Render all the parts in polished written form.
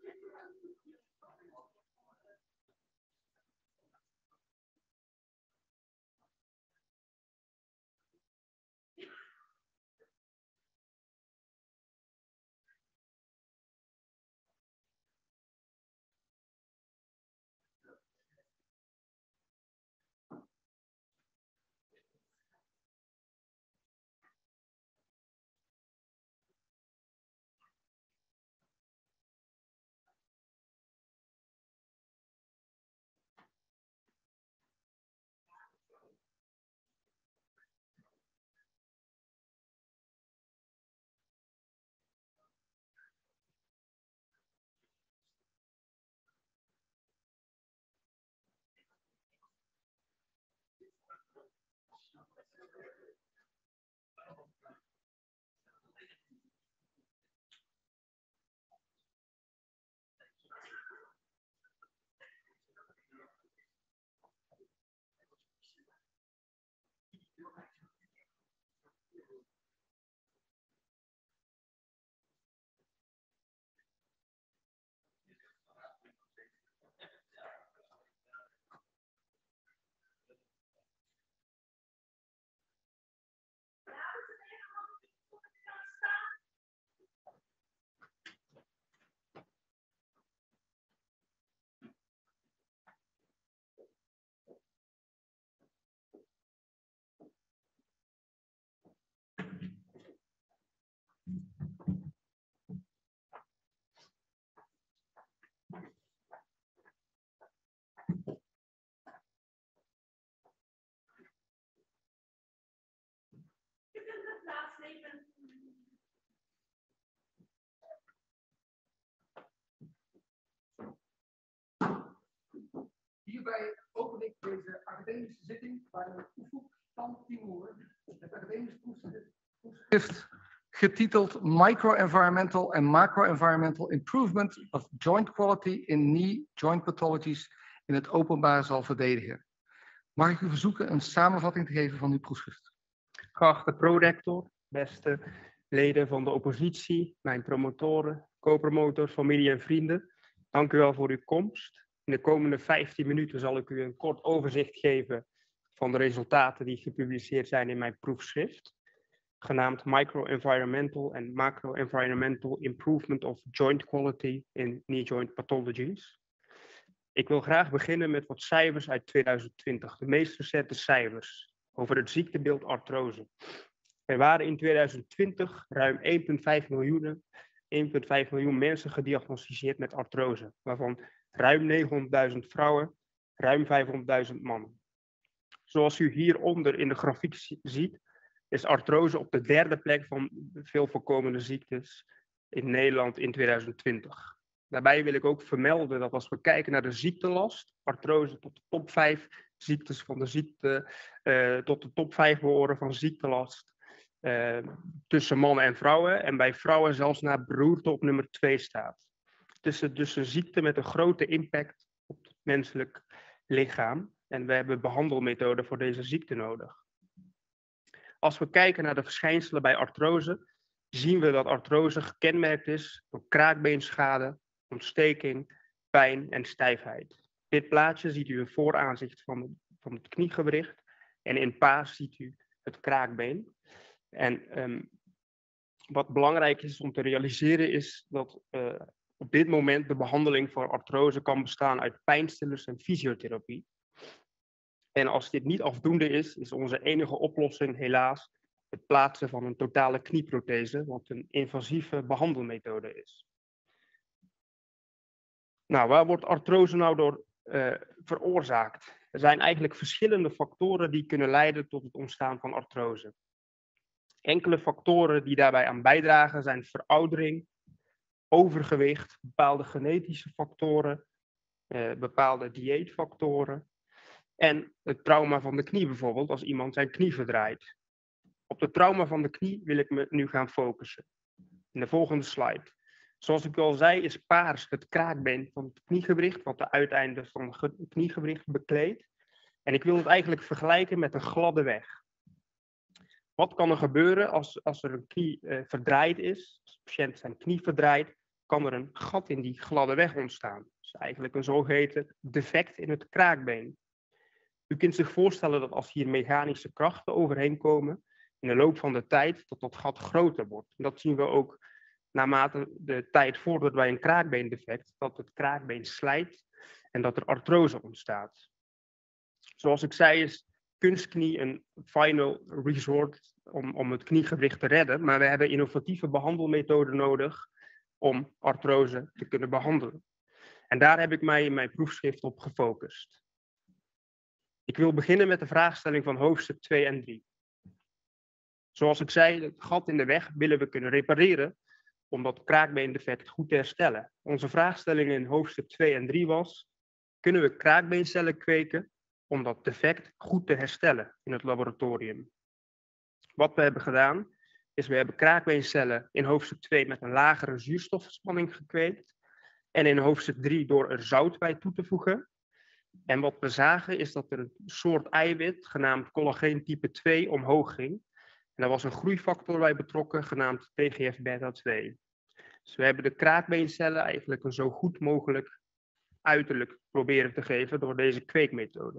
Hierbij open ik deze academische zitting bij de Ufuk van Timur, het academisch proefschrift getiteld Micro-environmental and Macro-environmental Improvement of Joint Quality in Knee Joint Pathologies in het openbaar zal verdedigen. Mag ik u verzoeken een samenvatting te geven van uw proefschrift? Geachte prorector, beste leden van de oppositie, mijn promotoren, co-promotors, familie en vrienden, dank u wel voor uw komst. In de komende 15 minuten zal ik u een kort overzicht geven van de resultaten die gepubliceerd zijn in mijn proefschrift, genaamd Micro-environmental and Macro-environmental Improvement of Joint Quality in Knee Joint Pathologies. Ik wil graag beginnen met wat cijfers uit 2020, de meest recente cijfers over het ziektebeeld artrose. Er waren in 2020 ruim 1,5 miljoen mensen gediagnosticeerd met artrose, waarvan ruim 900.000 vrouwen, ruim 500.000 mannen. Zoals u hieronder in de grafiek ziet, is artrose op de derde plek van veel voorkomende ziektes in Nederland in 2020. Daarbij wil ik ook vermelden dat als we kijken naar de ziektelast, artrose tot de top 5 ziektes van de ziekte, tot de top 5 behoren van ziektelast tussen mannen en vrouwen. En bij vrouwen zelfs naar beroerte op nummer 2 staat. Het is dus een ziekte met een grote impact op het menselijk lichaam. En we hebben behandelmethoden voor deze ziekte nodig. Als we kijken naar de verschijnselen bij artrose, zien we dat artrose gekenmerkt is door kraakbeenschade, ontsteking, pijn en stijfheid. Op dit plaatje ziet u een vooraanzicht van het kniegewricht en in paars ziet u het kraakbeen. En wat belangrijk is om te realiseren is dat op dit moment de behandeling voor artrose kan bestaan uit pijnstillers en fysiotherapie. En als dit niet afdoende is onze enige oplossing helaas het plaatsen van een totale knieprothese, wat een invasieve behandelmethode is. Nou, waar wordt artrose nou door veroorzaakt? Er zijn eigenlijk verschillende factoren die kunnen leiden tot het ontstaan van artrose. Enkele factoren die daarbij aan bijdragen zijn veroudering, overgewicht, bepaalde genetische factoren, bepaalde dieetfactoren en het trauma van de knie bijvoorbeeld als iemand zijn knie verdraait. Op het trauma van de knie wil ik me nu gaan focussen. In de volgende slide. Zoals ik al zei is paars het kraakbeen van het kniegewricht, wat de uiteinden van het kniegewricht bekleedt. En ik wil het eigenlijk vergelijken met een gladde weg. Wat kan er gebeuren als er een knie verdraaid is? Als de patiënt zijn knie verdraait, kan er een gat in die gladde weg ontstaan. Dus eigenlijk een zogeheten defect in het kraakbeen. U kunt zich voorstellen dat als hier mechanische krachten overheen komen, in de loop van de tijd dat gat groter wordt. En dat zien we ook naarmate de tijd vordert bij een kraakbeendefect, dat het kraakbeen slijt en dat er artrose ontstaat. Zoals ik zei is kunstknie een final resort om het kniegewricht te redden, maar we hebben innovatieve behandelmethoden nodig om artrose te kunnen behandelen. En daar heb ik mij in mijn proefschrift op gefocust. Ik wil beginnen met de vraagstelling van hoofdstuk 2 en 3. Zoals ik zei, het gat in de weg willen we kunnen repareren om dat kraakbeendefect goed te herstellen. Onze vraagstelling in hoofdstuk 2 en 3 was: kunnen we kraakbeencellen kweken om dat defect goed te herstellen in het laboratorium? Wat we hebben gedaan, is we hebben kraakbeencellen in hoofdstuk 2 met een lagere zuurstofspanning gekweekt en in hoofdstuk 3 door er zout bij toe te voegen. En wat we zagen is dat er een soort eiwit, genaamd collageen type 2, omhoog ging. En daar was een groeifactor bij betrokken, genaamd TGF-beta2. Dus we hebben de kraakbeencellen eigenlijk een zo goed mogelijk uiterlijk proberen te geven door deze kweekmethode.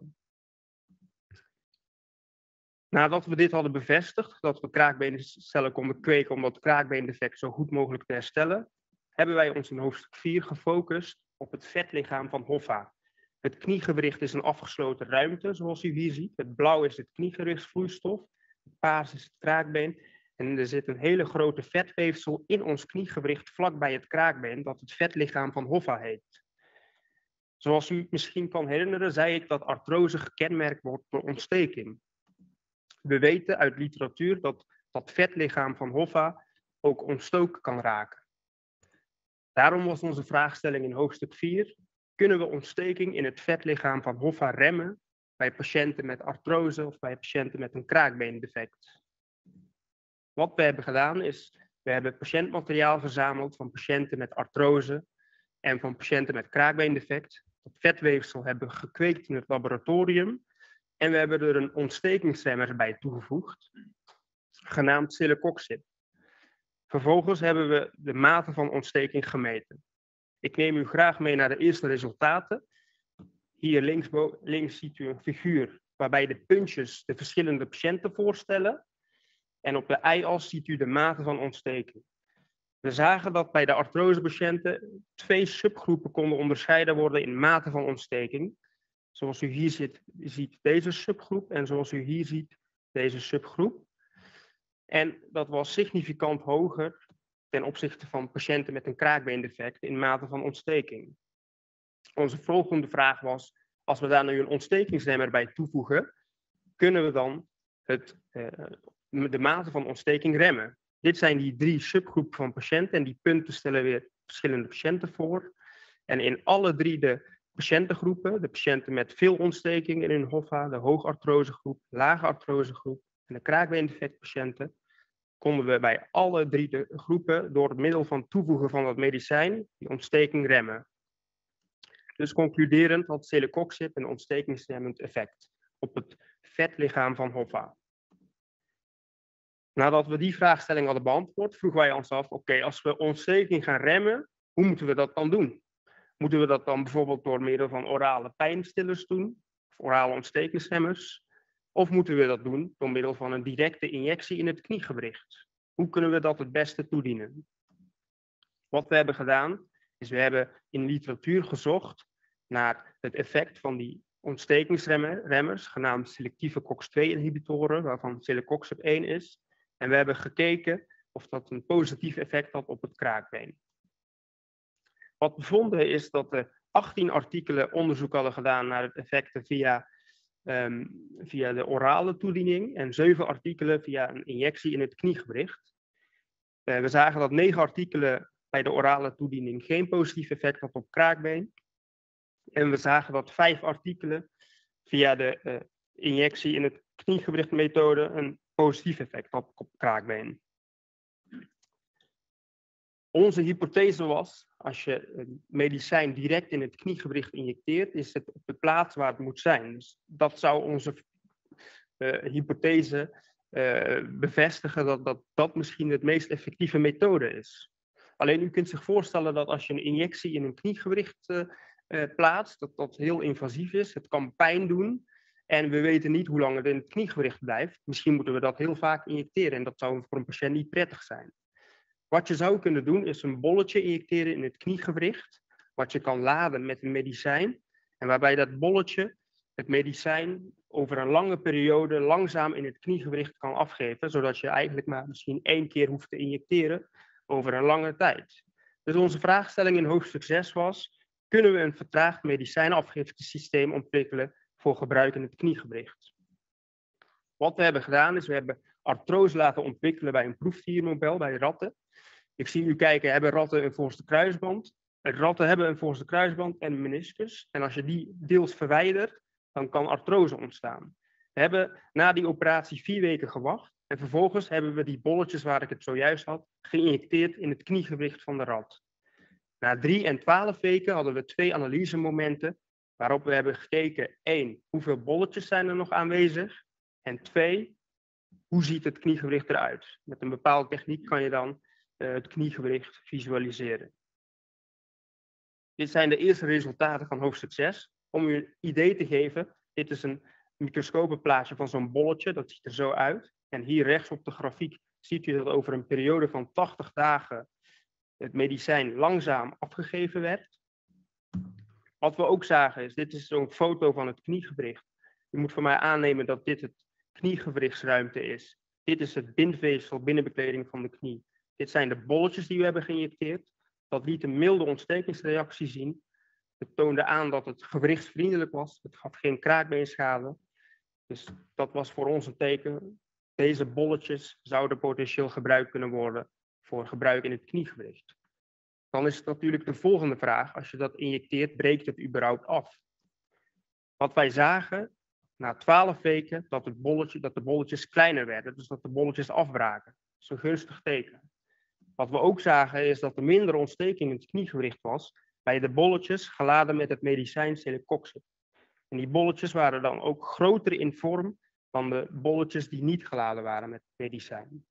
Nadat we dit hadden bevestigd, dat we kraakbeencellen konden kweken om dat kraakbeendefect zo goed mogelijk te herstellen, hebben wij ons in hoofdstuk 4 gefocust op het vetlichaam van Hoffa. Het kniegewricht is een afgesloten ruimte, zoals u hier ziet. Het blauw is het kniegewrichtsvloeistof, het paars is het kraakbeen. En er zit een hele grote vetweefsel in ons kniegewricht vlakbij het kraakbeen, dat het vetlichaam van Hoffa heet. Zoals u misschien kan herinneren, zei ik dat artrose gekenmerkt wordt door ontsteking. We weten uit literatuur dat dat vetlichaam van Hoffa ook ontstoken kan raken. Daarom was onze vraagstelling in hoofdstuk 4: kunnen we ontsteking in het vetlichaam van Hoffa remmen bij patiënten met artrose of bij patiënten met een kraakbeendefect? Wat we hebben gedaan is, we hebben patiëntmateriaal verzameld van patiënten met artrose en van patiënten met kraakbeendefect. Dat vetweefsel hebben we gekweekt in het laboratorium en we hebben er een ontstekingsremmer bij toegevoegd, genaamd celecoxib. Vervolgens hebben we de mate van ontsteking gemeten. Ik neem u graag mee naar de eerste resultaten. Hier links ziet u een figuur waarbij de puntjes de verschillende patiënten voorstellen. En op de y-as ziet u de mate van ontsteking. We zagen dat bij de artrosepatiënten 2 subgroepen konden onderscheiden worden in mate van ontsteking. Zoals u hier ziet deze subgroep en zoals u hier ziet deze subgroep. En dat was significant hoger ten opzichte van patiënten met een kraakbeendefect in mate van ontsteking. Onze volgende vraag was, als we daar nu een ontstekingsremmer bij toevoegen, kunnen we dan de mate van ontsteking remmen? Dit zijn die 3 subgroepen van patiënten en die punten stellen weer verschillende patiënten voor. En in alle 3 de patiëntengroepen, de patiënten met veel ontsteking in hun Hoffa, de hoogartrosegroep, lage artrosegroep en de kraakbeendefectpatiënten, konden we bij alle 3 de groepen door het middel van toevoegen van dat medicijn die ontsteking remmen. Dus concluderend had celecoxib een ontstekingsremmend effect op het vetlichaam van Hoffa. Nadat we die vraagstelling hadden beantwoord, vroegen wij ons af, oké, als we ontsteking gaan remmen, hoe moeten we dat dan doen? Moeten we dat dan bijvoorbeeld door middel van orale pijnstillers doen, of orale ontstekingsremmers? Of moeten we dat doen door middel van een directe injectie in het kniegewricht? Hoe kunnen we dat het beste toedienen? Wat we hebben gedaan, is we hebben in literatuur gezocht naar het effect van die ontstekingsremmers, genaamd selectieve COX-2-inhibitoren, waarvan celecoxib 1 is. En we hebben gekeken of dat een positief effect had op het kraakbeen. Wat we vonden is dat er 18 artikelen onderzoek hadden gedaan naar het effecten via de orale toediening en 7 artikelen via een injectie in het kniegewricht. We zagen dat 9 artikelen bij de orale toediening geen positief effect had op kraakbeen. En we zagen dat 5 artikelen via de injectie in het kniegewrichtmethode een positief effect had op kraakbeen. Onze hypothese was, als je een medicijn direct in het kniegewricht injecteert, is het op de plaats waar het moet zijn. Dus dat zou onze hypothese bevestigen dat misschien het meest effectieve methode is. Alleen u kunt zich voorstellen dat als je een injectie in een kniegewricht plaatst, dat dat heel invasief is. Het kan pijn doen en we weten niet hoe lang het in het kniegewricht blijft. Misschien moeten we dat heel vaak injecteren en dat zou voor een patiënt niet prettig zijn. Wat je zou kunnen doen is een bolletje injecteren in het kniegewricht, wat je kan laden met een medicijn en waarbij dat bolletje het medicijn over een lange periode langzaam in het kniegewricht kan afgeven, zodat je eigenlijk maar misschien 1 keer hoeft te injecteren over een lange tijd. Dus onze vraagstelling in hoofdstuk 6 was: kunnen we een vertraagd medicijnafgiftesysteem ontwikkelen voor gebruik in het kniegewricht? Wat we hebben gedaan is, we hebben artrose laten ontwikkelen bij een proefdiermodel, bij ratten. Ik zie u kijken, hebben ratten een voorste kruisband? Ratten hebben een voorste kruisband en een meniscus. En als je die deels verwijdert, dan kan artrose ontstaan. We hebben na die operatie 4 weken gewacht. En vervolgens hebben we die bolletjes waar ik het zojuist had, geïnjecteerd in het kniegewricht van de rat. Na 3 en 12 weken hadden we 2 analysemomenten waarop we hebben gekeken: 1, hoeveel bolletjes zijn er nog aanwezig? En 2, hoe ziet het kniegewricht eruit? Met een bepaalde techniek kan je dan het kniegewricht visualiseren. Dit zijn de eerste resultaten van hoofdstuk 6. Om u een idee te geven, dit is een microscopenplaatje van zo'n bolletje, dat ziet er zo uit. En hier rechts op de grafiek ziet u dat over een periode van 80 dagen het medicijn langzaam afgegeven werd. Wat we ook zagen is, dit is zo'n foto van het kniegewricht. U moet van mij aannemen dat dit het kniegewrichtsruimte is. Dit is het bindweefsel, binnenbekleding van de knie. Dit zijn de bolletjes die we hebben geïnjecteerd. Dat liet een milde ontstekingsreactie zien. Het toonde aan dat het gewrichtsvriendelijk was. Het gaf geen kraakbeenschade. Dus dat was voor ons een teken. Deze bolletjes zouden potentieel gebruikt kunnen worden voor gebruik in het kniegewricht. Dan is het natuurlijk de volgende vraag: als je dat injecteert, breekt het überhaupt af? Wat wij zagen na 12 weken, dat de bolletjes kleiner werden, dus dat de bolletjes afbraken. Dat is een gunstig teken. Wat we ook zagen is dat er minder ontsteking in het kniegewricht was bij de bolletjes geladen met het medicijn celecoxib. En die bolletjes waren dan ook groter in vorm dan de bolletjes die niet geladen waren met medicijn.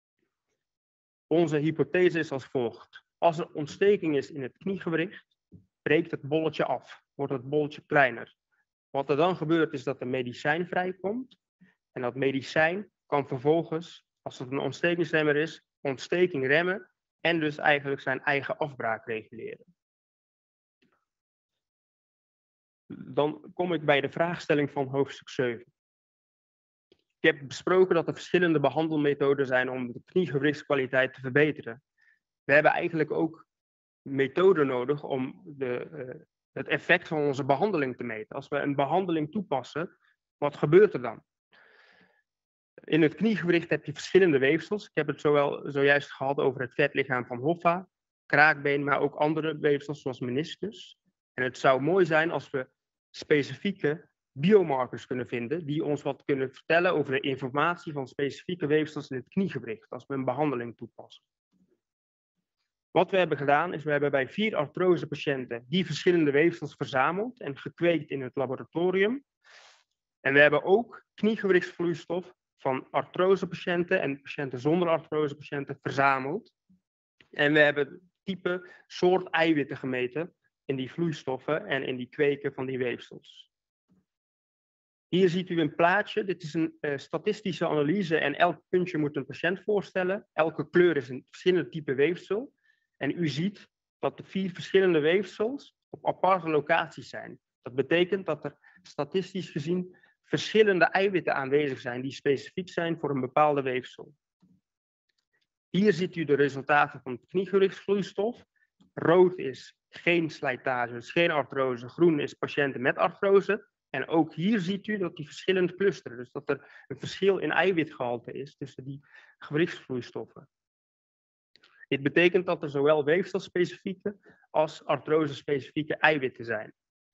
Onze hypothese is als volgt: als er ontsteking is in het kniegewricht, breekt het bolletje af, wordt het bolletje kleiner. Wat er dan gebeurt is dat er medicijn vrijkomt en dat medicijn kan vervolgens, als het een ontstekingsremmer is, ontsteking remmen en dus eigenlijk zijn eigen afbraak reguleren. Dan kom ik bij de vraagstelling van hoofdstuk 7. Ik heb besproken dat er verschillende behandelmethoden zijn om de kniegewrichtskwaliteit te verbeteren. We hebben eigenlijk ook methoden nodig om het effect van onze behandeling te meten. Als we een behandeling toepassen, wat gebeurt er dan? In het kniegewricht heb je verschillende weefsels. Ik heb het zojuist gehad over het vetlichaam van Hoffa, kraakbeen, maar ook andere weefsels zoals meniscus. En het zou mooi zijn als we specifieke biomarkers kunnen vinden die ons wat kunnen vertellen over de informatie van specifieke weefsels in het kniegewricht als we een behandeling toepassen. Wat we hebben gedaan is, we hebben bij 4 artrosepatiënten die verschillende weefsels verzameld en gekweekt in het laboratorium. En we hebben ook kniegewrichtsvloeistof van artrosepatiënten en patiënten zonder artrosepatiënten verzameld. En we hebben type soort eiwitten gemeten in die vloeistoffen en in die kweken van die weefsels. Hier ziet u een plaatje. Dit is een statistische analyse en elk puntje moet een patiënt voorstellen. Elke kleur is een verschillend type weefsel. En u ziet dat de 4 verschillende weefsels op aparte locaties zijn. Dat betekent dat er statistisch gezien verschillende eiwitten aanwezig zijn die specifiek zijn voor een bepaalde weefsel. Hier ziet u de resultaten van het kniegewrichtsvloeistof. Rood is geen slijtage, dus geen artrose. Groen is patiënten met artrose. En ook hier ziet u dat die verschillend clusteren. Dus dat er een verschil in eiwitgehalte is tussen die gewrichtsvloeistoffen. Dit betekent dat er zowel weefselspecifieke als artrose-specifieke eiwitten zijn.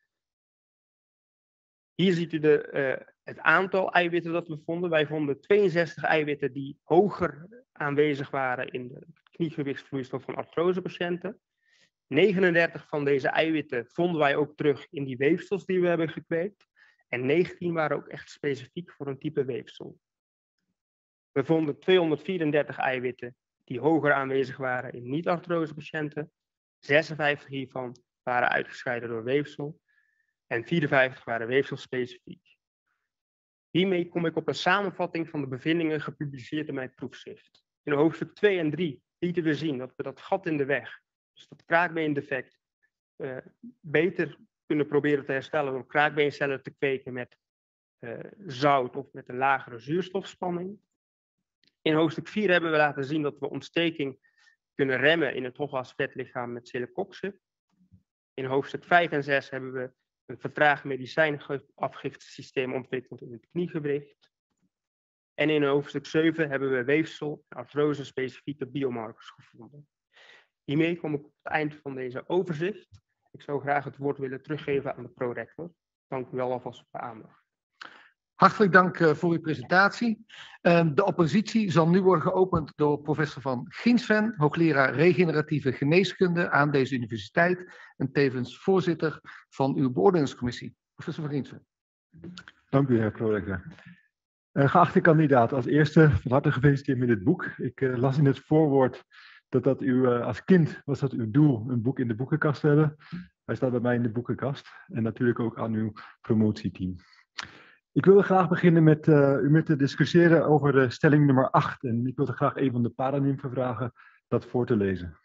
Hier ziet u het aantal eiwitten dat we vonden. Wij vonden 62 eiwitten die hoger aanwezig waren in de kniegewrichtsvloeistof van artrosepatiënten. 39 van deze eiwitten vonden wij ook terug in die weefsels die we hebben gekweekt. En 19 waren ook echt specifiek voor een type weefsel. We vonden 234 eiwitten die hoger aanwezig waren in niet-artrosepatiënten. 56 hiervan waren uitgescheiden door weefsel en 54 waren weefselspecifiek. Hiermee kom ik op een samenvatting van de bevindingen gepubliceerd in mijn proefschrift. In hoofdstuk 2 en 3 lieten we zien dat we dat gat in de weg, dus dat kraakbeendefect, beter kunnen proberen te herstellen door kraakbeencellen te kweken met zout of met een lagere zuurstofspanning. In hoofdstuk 4 hebben we laten zien dat we ontsteking kunnen remmen in het hooglas-vetlichaam met celecoxib. In hoofdstuk 5 en 6 hebben we een vertraagd medicijnafgiftesysteem ontwikkeld in het kniegewricht. En in hoofdstuk 7 hebben we weefsel- en artrose-specifieke biomarkers gevonden. Hiermee kom ik op het eind van deze overzicht. Ik zou graag het woord willen teruggeven aan de prorector. Dank u wel alvast voor de aandacht. Hartelijk dank voor uw presentatie. De oppositie zal nu worden geopend door professor Van Ginsven, hoogleraar regeneratieve geneeskunde aan deze universiteit en tevens voorzitter van uw beoordelingscommissie. Professor Van Ginsven. Dank u, heer prorector. Geachte kandidaat, als eerste van harte gefeliciteerd met dit boek. Ik las in het voorwoord dat u als kind was dat uw doel een boek in de boekenkast te hebben. Hij staat bij mij in de boekenkast en natuurlijk ook aan uw promotieteam. Ik wilde graag beginnen met u met te discussiëren over stelling nummer 8. En ik wilde graag een van de paranimfen vragen dat voor te lezen.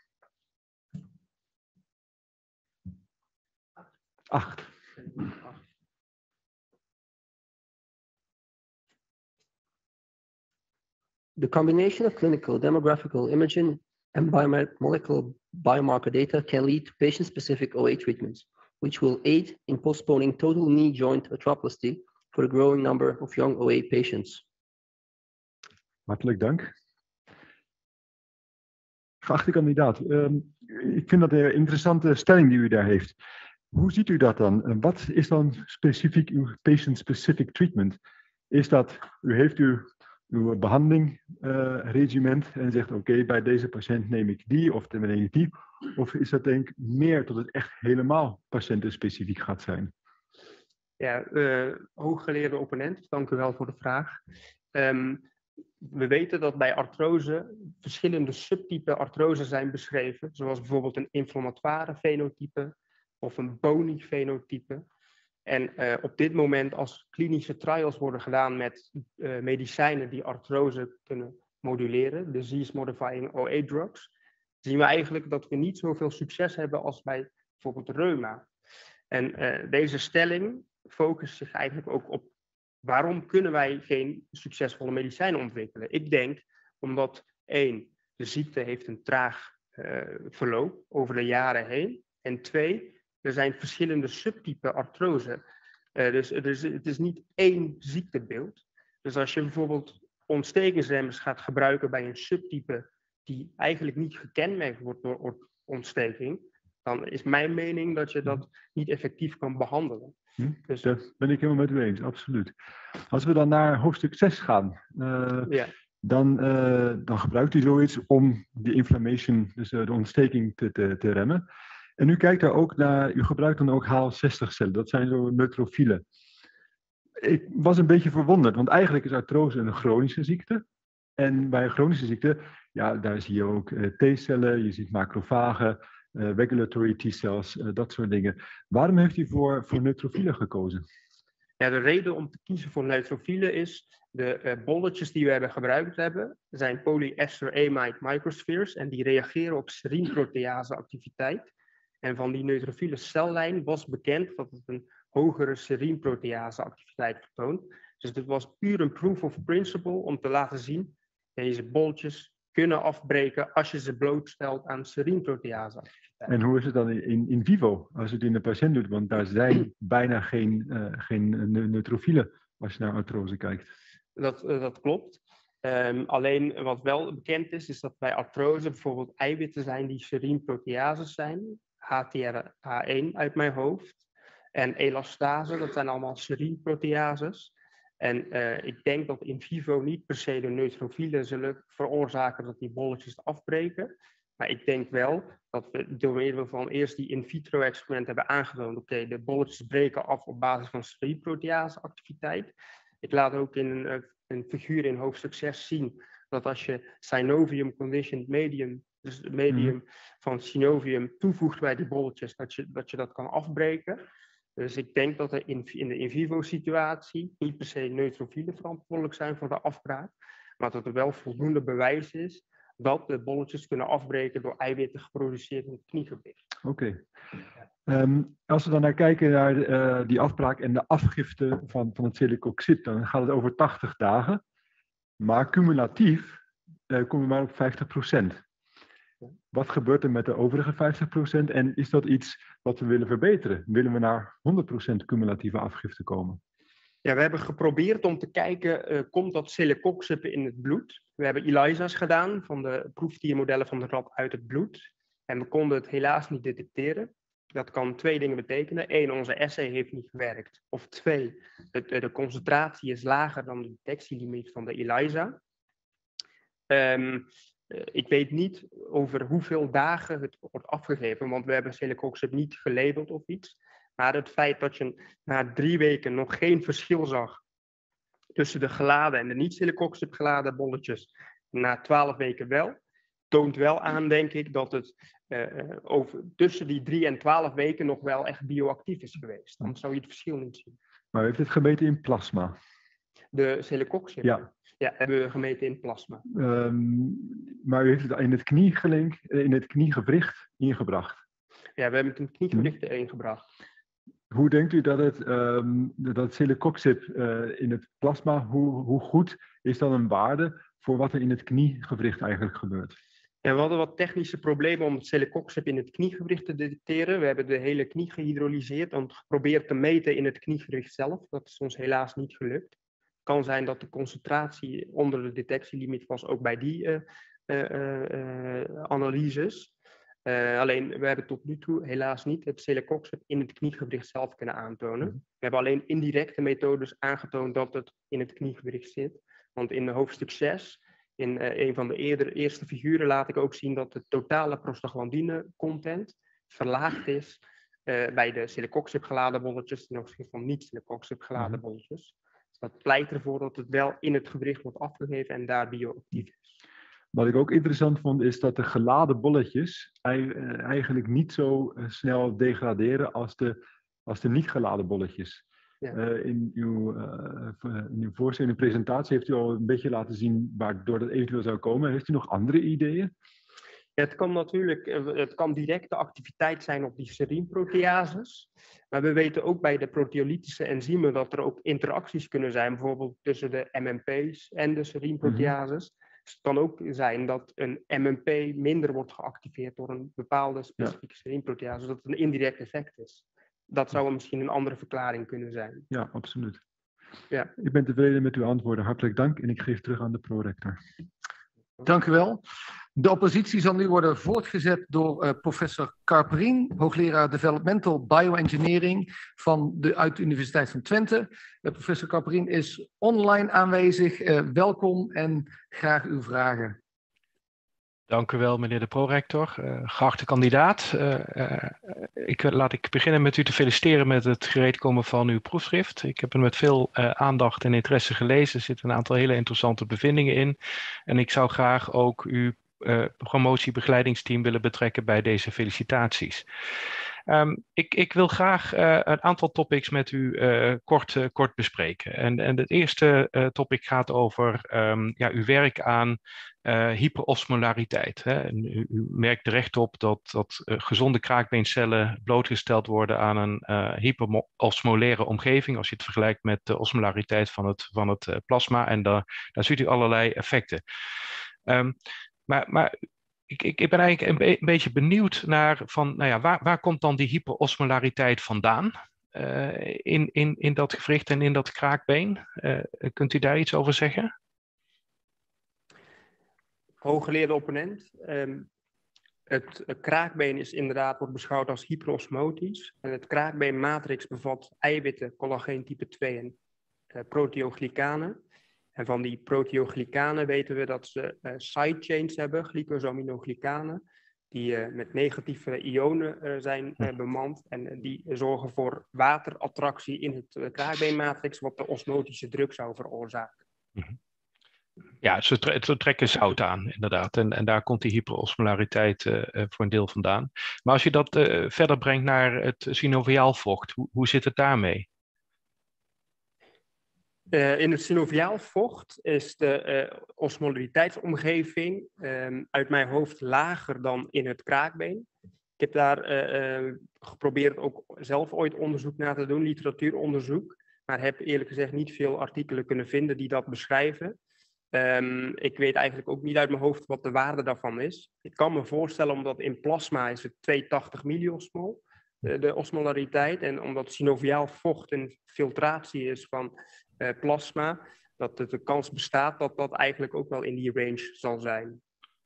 8. The combination of clinical, demographical, imaging, and molecular biomarker data can lead to patient-specific OA treatments, which will aid in postponing total knee joint arthroplasty for the growing number of young OA patients. Hartelijk dank. Geachte kandidaat, ik vind dat een interessante stelling die u daar heeft. Hoe ziet u dat dan? Wat is dan specifiek uw patient-specific treatment? Is dat, u heeft uw behandelingregiment en zegt oké, bij deze patiënt neem ik die of neem ik die? Of is dat denk ik meer tot het echt helemaal patiëntenspecifiek gaat zijn? Ja, hooggeleerde opponent, dank u wel voor de vraag. We weten dat bij artrose verschillende subtypen artrose zijn beschreven, zoals bijvoorbeeld een inflammatoire fenotype of een bony fenotype. En op dit moment, als klinische trials worden gedaan met medicijnen die artrose kunnen moduleren, disease-modifying OA drugs, zien we eigenlijk dat we niet zoveel succes hebben als bij bijvoorbeeld reuma. En deze stelling focust zich eigenlijk ook op waarom kunnen wij geen succesvolle medicijnen ontwikkelen. Ik denk omdat 1, de ziekte heeft een traag verloop over de jaren heen. En 2, er zijn verschillende subtypen artrose. Dus het is niet één ziektebeeld. Dus als je bijvoorbeeld ontstekingsremmers gaat gebruiken bij een subtype die eigenlijk niet gekenmerkt wordt door ontsteking, dan is mijn mening dat je dat niet effectief kan behandelen. Dus dat ben ik helemaal met u eens, absoluut. Als we dan naar hoofdstuk 6 gaan, dan gebruikt u zoiets om die inflammation, dus de ontsteking te remmen. En u kijkt daar ook naar, u gebruikt dan ook HL60-cellen, dat zijn zo neutrofielen. Ik was een beetje verwonderd, want eigenlijk is artrose een chronische ziekte. En bij een chronische ziekte, ja, daar zie je ook T-cellen, je ziet macrofagen, regulatory T-cells, dat soort dingen. Waarom heeft u voor neutrofielen gekozen? Ja, de reden om te kiezen voor neutrofielen is, de bolletjes die we gebruikt hebben, zijn polyesteramide microspheres en die reageren op serinprotease activiteit. En van die neutrofiele cellijn was bekend dat het een hogere serinprotease activiteit vertoont. Dus dit was puur een proof of principle om te laten zien, deze bolletjes kunnen afbreken als je ze blootstelt aan serinprotease activiteit. En hoe is het dan in vivo, als je het in de patiënt doet? Want daar zijn bijna geen neutrofielen als je naar artrose kijkt. Dat klopt. Alleen wat wel bekend is dat bij artrose bijvoorbeeld eiwitten zijn die serinproteases zijn. HTRA1 uit mijn hoofd. En elastase, dat zijn allemaal serinproteases. En ik denk dat in vivo niet per se de neutrofielen zullen veroorzaken dat die bolletjes afbreken. Maar ik denk wel dat we door middel van eerst die in vitro experiment hebben aangetoond, oké, de bolletjes breken af op basis van serinprotease activiteit. Ik laat ook in een figuur in hoofdstuk 6 zien dat als je synovium conditioned medium, dus het medium van synovium toevoegt bij die bolletjes, dat je dat kan afbreken. Dus ik denk dat er in de in vivo situatie niet per se neutrofielen verantwoordelijk zijn voor de afbraak, maar dat er wel voldoende bewijs is dat de bolletjes kunnen afbreken door eiwitten geproduceerd in het kniegewicht. Oké. Als we dan naar kijken naar die afbraak en de afgifte van het celecoxib, dan gaat het over 80 dagen. Maar cumulatief kom je maar op 50%. Wat gebeurt er met de overige 50%? En is dat iets wat we willen verbeteren? Willen we naar 100% cumulatieve afgifte komen? Ja, we hebben geprobeerd om te kijken, komt dat celecoxib in het bloed? We hebben ELISA's gedaan van de proefdiermodellen van de rat uit het bloed. En we konden het helaas niet detecteren. Dat kan 2 dingen betekenen. 1, onze assay heeft niet gewerkt. Of 2, de concentratie is lager dan de detectielimiet van de ELISA. Ik weet niet over hoeveel dagen het wordt afgegeven, want we hebben celecoxib niet gelabeld of iets. Maar het feit dat je na 3 weken nog geen verschil zag tussen de geladen en de niet-celecoxib geladen bolletjes, na 12 weken wel, toont wel aan, denk ik, dat het tussen die 3 en 12 weken nog wel echt bioactief is geweest. Dan zou je het verschil niet zien. Maar u heeft het gemeten in plasma? De celecoxib? Ja. Ja, hebben we gemeten in plasma. Maar u heeft het in het kniegewricht ingebracht? Ja, we hebben het in het kniegewricht ingebracht. Hoe denkt u dat dat celecoxib in het plasma, hoe goed is dan een waarde voor wat er in het kniegewricht eigenlijk gebeurt? Ja, we hadden wat technische problemen om het celecoxib in het kniegewricht te detecteren. We hebben de hele knie gehydrolyseerd en geprobeerd te meten in het kniegewricht zelf. Dat is ons helaas niet gelukt. Het kan zijn dat de concentratie onder de detectielimiet was, ook bij die analyses. Alleen, we hebben tot nu toe helaas niet het celecoxib in het kniegewricht zelf kunnen aantonen. We hebben alleen indirecte methodes aangetoond dat het in het kniegewricht zit. Want in hoofdstuk 6, in een van de eerste figuren, laat ik ook zien dat de totale prostaglandine content verlaagd is bij de celecoxib geladen bolletjes ten opzichte van niet-celecoxib geladen bolletjes. Dus dat pleit ervoor dat het wel in het gewricht wordt afgegeven en daar bioactief is. Wat ik ook interessant vond, is dat de geladen bolletjes eigenlijk niet zo snel degraderen als de niet geladen bolletjes. Ja. In uw voorstelling, in de presentatie, heeft u al een beetje laten zien waardoor dat eventueel zou komen. Heeft u nog andere ideeën? Ja, het kan directe activiteit zijn op die serine-proteases. Maar we weten ook bij de proteolytische enzymen dat er ook interacties kunnen zijn, bijvoorbeeld tussen de MMP's en de serine-proteases. Dus het kan ook zijn dat een MMP minder wordt geactiveerd door een bepaalde specifieke serine-protease, zodat het een indirect effect is. Dat zou misschien een andere verklaring kunnen zijn. Ja, absoluut. Ja. Ik ben tevreden met uw antwoorden. Hartelijk dank en ik geef terug aan de prorector. Dank u wel. De oppositie zal nu worden voortgezet door professor Karperien, hoogleraar Developmental Bioengineering uit de Universiteit van Twente. Professor Karperien is online aanwezig. Welkom en graag uw vragen. Dank u wel, meneer de prorector. Geachte kandidaat, laat ik beginnen met u te feliciteren met het gereedkomen van uw proefschrift. Ik heb er met veel aandacht en interesse gelezen. Er zitten een aantal hele interessante bevindingen in. En ik zou graag ook uw promotiebegeleidingsteam willen betrekken bij deze felicitaties. Ik wil graag een aantal topics met u kort bespreken. En het eerste topic gaat over uw werk aan hyperosmolariteit. Hè. U merkt er recht op dat gezonde kraakbeencellen blootgesteld worden aan een hyperosmolaire omgeving, als je het vergelijkt met de osmolariteit van het plasma. En daar ziet u allerlei effecten. Maar ik ben eigenlijk een beetje benieuwd naar waar komt dan die hyperosmolariteit vandaan in dat gewricht en in dat kraakbeen? Kunt u daar iets over zeggen? Hooggeleerde opponent. Het kraakbeen wordt beschouwd als hyperosmotisch. En het kraakbeenmatrix bevat eiwitten, collageen type 2 en proteoglycanen. En van die proteoglycanen weten we dat ze sidechains hebben, glycosaminoglycanen, die met negatieve ionen zijn bemand. En die zorgen voor waterattractie in het kraakbeenmatrix, wat de osmotische druk zou veroorzaken. Ja, ze trekken zout aan, inderdaad. En daar komt die hyperosmolariteit voor een deel vandaan. Maar als je dat verder brengt naar het synoviaal vocht, hoe zit het daarmee? In het synoviaal vocht is de osmolariteitsomgeving uit mijn hoofd lager dan in het kraakbeen. Ik heb daar geprobeerd ook zelf ooit onderzoek naar te doen, literatuuronderzoek. Maar heb eerlijk gezegd niet veel artikelen kunnen vinden die dat beschrijven. Ik weet eigenlijk ook niet uit mijn hoofd wat de waarde daarvan is. Ik kan me voorstellen, omdat in plasma is het 280 milliosmol, de osmolariteit. En omdat synoviaal vocht een filtratie is van plasma, dat de kans bestaat dat dat eigenlijk ook wel in die range zal zijn.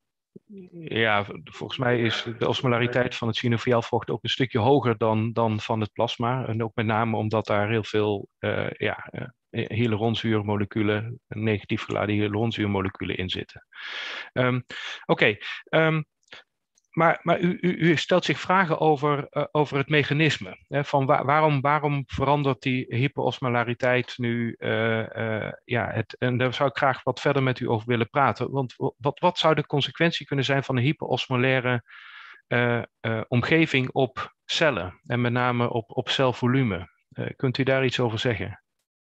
Ja, volgens mij is de osmolariteit van het synoviaal vocht ook een stukje hoger dan van het plasma. En ook met name omdat daar heel veel hyaluronzuurmoleculen, negatief geladen hyaluronzuurmoleculen in zitten. Oké. Maar u stelt zich vragen over het mechanisme. Hè, van waarom verandert die hyperosmolariteit nu? En daar zou ik graag wat verder met u over willen praten. Want wat zou de consequentie kunnen zijn van een hyperosmolaire omgeving op cellen? En met name op celvolume. Kunt u daar iets over zeggen?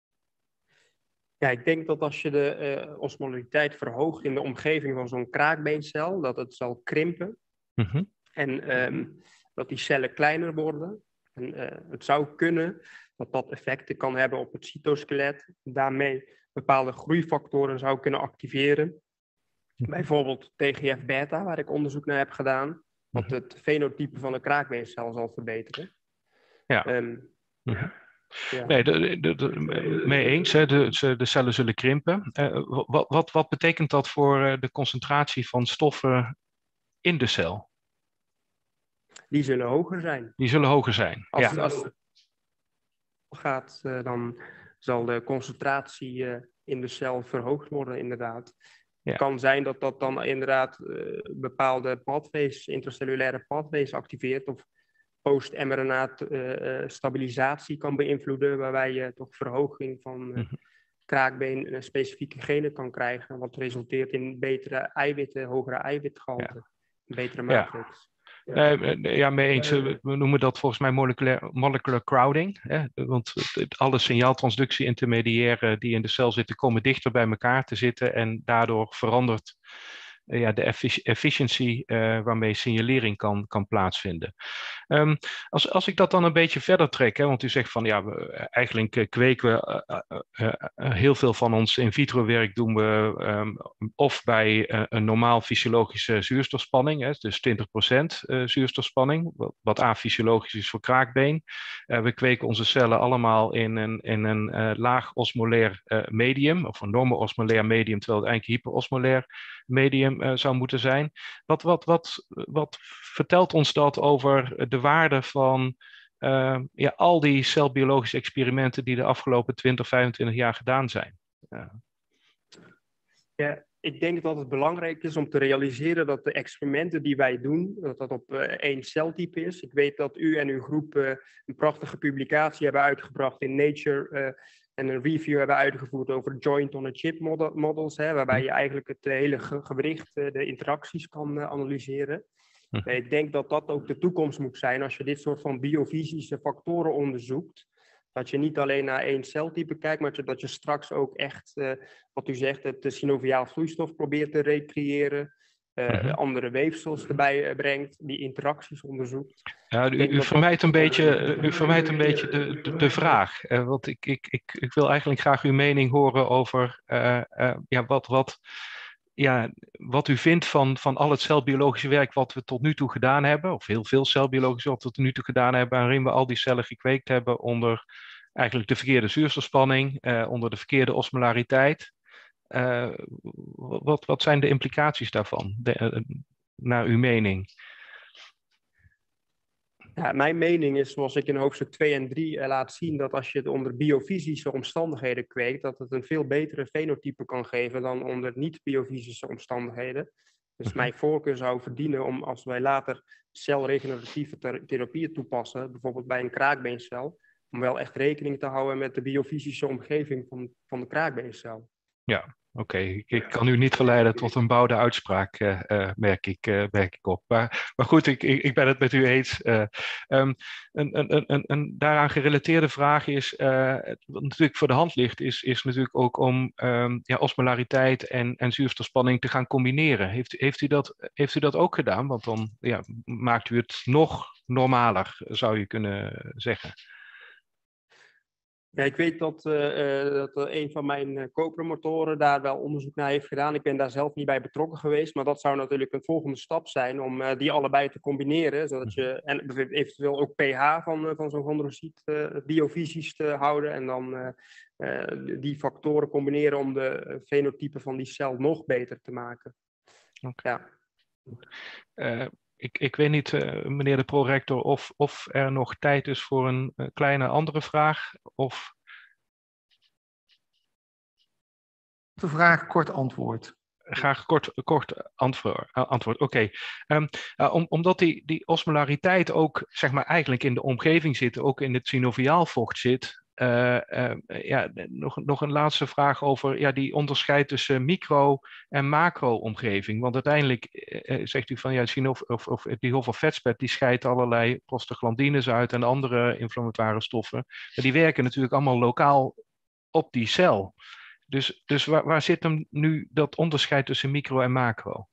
Ja, ik denk dat als je de osmolariteit verhoogt in de omgeving van zo'n kraakbeencel, dat het zal krimpen. Mm-hmm. En dat die cellen kleiner worden. En, het zou kunnen dat dat effecten kan hebben op het cytoskelet. Daarmee bepaalde groeifactoren zou kunnen activeren. Bijvoorbeeld TGF-beta, waar ik onderzoek naar heb gedaan. Wat het fenotype van de kraakbeencel zal verbeteren. Ja. Ja. Nee, mee eens. Hè, de cellen zullen krimpen. Wat betekent dat voor de concentratie van stoffen in de cel? Die zullen hoger zijn. Die zullen hoger zijn. Als Ja. het gaat, dan zal de concentratie in de cel verhoogd worden, inderdaad. Ja. Het kan zijn dat dat dan inderdaad bepaalde pathways, intracellulaire pathways activeert of post-mRNA stabilisatie kan beïnvloeden, waarbij je toch verhoging van kraakbeen specifieke genen kan krijgen, wat resulteert in betere eiwitten, hogere eiwitgehalte, een betere matrix. Ja, mee eens. We noemen dat volgens mij molecular crowding. Hè? Want alle signaaltransductie-intermediairen die in de cel zitten, komen dichter bij elkaar te zitten. En daardoor verandert de efficiëntie waarmee signalering kan plaatsvinden. Als ik dat dan een beetje verder trek, hè, want u zegt van ja, eigenlijk kweken we heel veel van ons in vitro werk doen we of bij een normaal fysiologische zuurstofspanning, hè, dus 20% zuurstofspanning, wat afysiologisch is voor kraakbeen. We kweken onze cellen allemaal in een laag osmolair medium, of een normo-osmolair medium, terwijl het eigenlijk hyperosmolair medium zou moeten zijn. Wat vertelt ons dat over de waarde van al die celbiologische experimenten die de afgelopen 20, 25 jaar gedaan zijn? Ja, ik denk dat het belangrijk is om te realiseren dat de experimenten die wij doen, dat dat op één celtype is. Ik weet dat u en uw groep een prachtige publicatie hebben uitgebracht in Nature en een review hebben uitgevoerd over joint-on-a-chip models, waarbij je eigenlijk het hele gewricht, de interacties kan analyseren. Ik denk dat dat ook de toekomst moet zijn als je dit soort van biofysische factoren onderzoekt. Dat je niet alleen naar één celtype kijkt, maar dat je straks ook echt, wat u zegt, het synoviaal vloeistof probeert te recreëren. Andere weefsels erbij brengt, die interacties onderzoekt. Ja, u vermijdt een beetje de vraag. Want ik wil eigenlijk graag uw mening horen over wat u vindt van al het celbiologische werk wat we tot nu toe gedaan hebben, of heel veel celbiologisch wat we tot nu toe gedaan hebben, waarin we al die cellen gekweekt hebben onder eigenlijk de verkeerde zuurstofspanning, onder de verkeerde osmolariteit. Wat zijn de implicaties daarvan, naar uw mening? Ja, mijn mening is, zoals ik in hoofdstuk 2 en 3 laat zien, dat als je het onder biofysische omstandigheden kweekt, dat het een veel betere fenotype kan geven dan onder niet-biofysische omstandigheden. Dus mijn voorkeur zou verdienen om, als wij later celregeneratieve therapieën toepassen, bijvoorbeeld bij een kraakbeencel, om wel echt rekening te houden met de biofysische omgeving van de kraakbeencel. Ja, Oké. Ik kan u niet verleiden tot een bouwde uitspraak, merk ik op. Maar goed, ik ben het met u eens. Een daaraan gerelateerde vraag is, wat natuurlijk voor de hand ligt, is natuurlijk ook om osmolariteit en zuurstofspanning te gaan combineren. Heeft u dat ook gedaan? Want dan maakt u het nog normaler, zou je kunnen zeggen. Ja, ik weet dat een van mijn co-promotoren daar wel onderzoek naar heeft gedaan. Ik ben daar zelf niet bij betrokken geweest, maar dat zou natuurlijk een volgende stap zijn om die allebei te combineren, zodat je en eventueel ook pH van zo'n chondrocyt biofysisch te houden en dan die factoren combineren om de fenotype van die cel nog beter te maken. Okay. Ja. Ik weet niet, meneer de prorector, of er nog tijd is voor een kleine andere vraag. Of... De vraag, kort antwoord. Graag kort antwoord. Oké. Omdat die osmolariteit ook, zeg maar, eigenlijk in de omgeving zit, ook in het synoviaalvocht zit. Nog een laatste vraag over die onderscheid tussen micro- en macro-omgeving. Want uiteindelijk zegt u van die hoofdvetspet die scheidt allerlei prostaglandines uit en andere inflammatoire stoffen. Maar die werken natuurlijk allemaal lokaal op die cel. Dus waar zit hem nu dat onderscheid tussen micro en macro?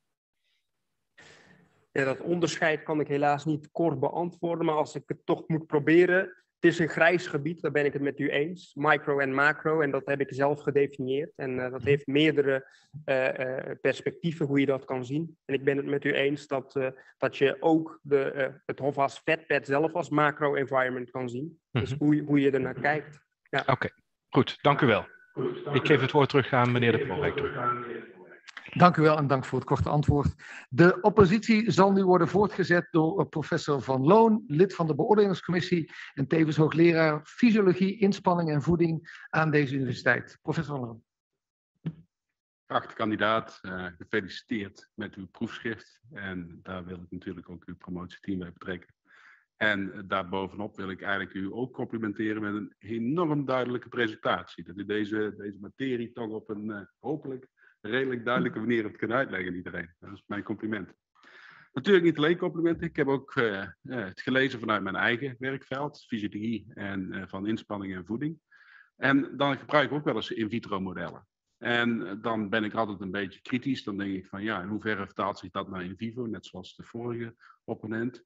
Ja, dat onderscheid kan ik helaas niet kort beantwoorden, maar als ik het toch moet proberen. Het is een grijs gebied, daar ben ik het met u eens. Micro en macro, en dat heb ik zelf gedefinieerd. En dat heeft meerdere perspectieven hoe je dat kan zien. En ik ben het met u eens dat je ook het HOFAS vetpad zelf als macro-environment kan zien. Dus hoe je er naar kijkt. Ja. Oké, goed, dank u wel. Ik geef het woord terug aan meneer de prorector. Dank u wel en dank voor het korte antwoord. De oppositie zal nu worden voortgezet door professor Van Loon, lid van de beoordelingscommissie en tevens hoogleraar fysiologie, inspanning en voeding aan deze universiteit. Professor Van Loon. Geachte kandidaat, gefeliciteerd met uw proefschrift. En daar wil ik natuurlijk ook uw promotieteam bij betrekken. En daarbovenop wil ik eigenlijk u ook complimenteren met een enorm duidelijke presentatie. Dat u deze materie toch op een hopelijk redelijk duidelijke manier hebt kunnen uitleggen aan iedereen. Dat is mijn compliment. Natuurlijk niet alleen complimenten. Ik heb ook het gelezen vanuit mijn eigen werkveld, fysiologie en van inspanning en voeding. En dan gebruik ik ook wel eens in vitro modellen. En dan ben ik altijd een beetje kritisch. Dan denk ik van in hoeverre vertaalt zich dat naar in vivo, net zoals de vorige opponent.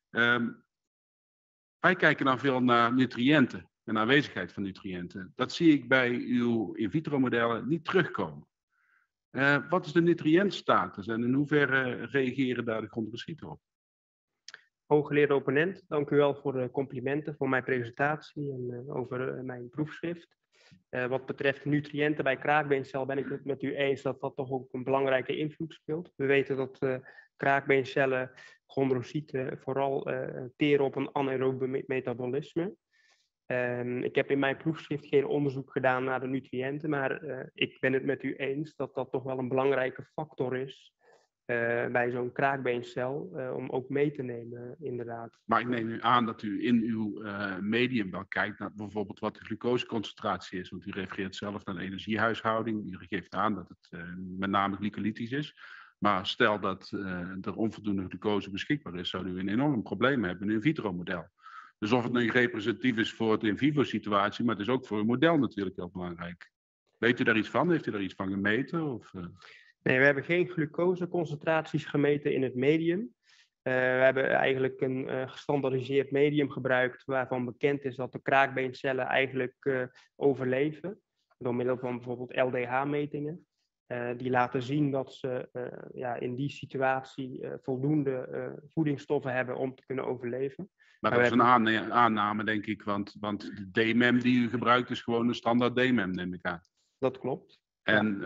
Wij kijken dan veel naar nutriënten en aanwezigheid van nutriënten. Dat zie ik bij uw in vitro modellen niet terugkomen. Wat is de nutriëntstatus en in hoeverre reageren daar de chondrocyten op? Hooggeleerde opponent, dank u wel voor de complimenten voor mijn presentatie en over mijn proefschrift. Wat betreft nutriënten bij kraakbeencel ben ik het met u eens dat dat toch ook een belangrijke invloed speelt. We weten dat kraakbeencellen, chondrocyten, vooral teren op een anaerobe metabolisme. Ik heb in mijn proefschrift geen onderzoek gedaan naar de nutriënten, maar ik ben het met u eens dat dat toch wel een belangrijke factor is bij zo'n kraakbeencel, om ook mee te nemen, inderdaad. Maar ik neem nu aan dat u in uw medium wel kijkt naar bijvoorbeeld wat de glucoseconcentratie is, want u refereert zelf naar de energiehuishouding. U geeft aan dat het met name glycolytisch is. Maar stel dat er onvoldoende glucose beschikbaar is, zou u een enorm probleem hebben in een in vitro model. Dus of het nu representatief is voor de in vivo situatie, maar het is ook voor een model natuurlijk heel belangrijk. Weet u daar iets van? Heeft u daar iets van gemeten? Of, Nee, we hebben geen glucoseconcentraties gemeten in het medium. We hebben eigenlijk een gestandaardiseerd medium gebruikt waarvan bekend is dat de kraakbeencellen eigenlijk overleven. Door middel van bijvoorbeeld LDH-metingen. Die laten zien dat ze in die situatie voldoende voedingsstoffen hebben om te kunnen overleven. Maar dat is een aanname, denk ik, want de DMEM die u gebruikt is gewoon een standaard DMEM, neem ik aan. Dat klopt. En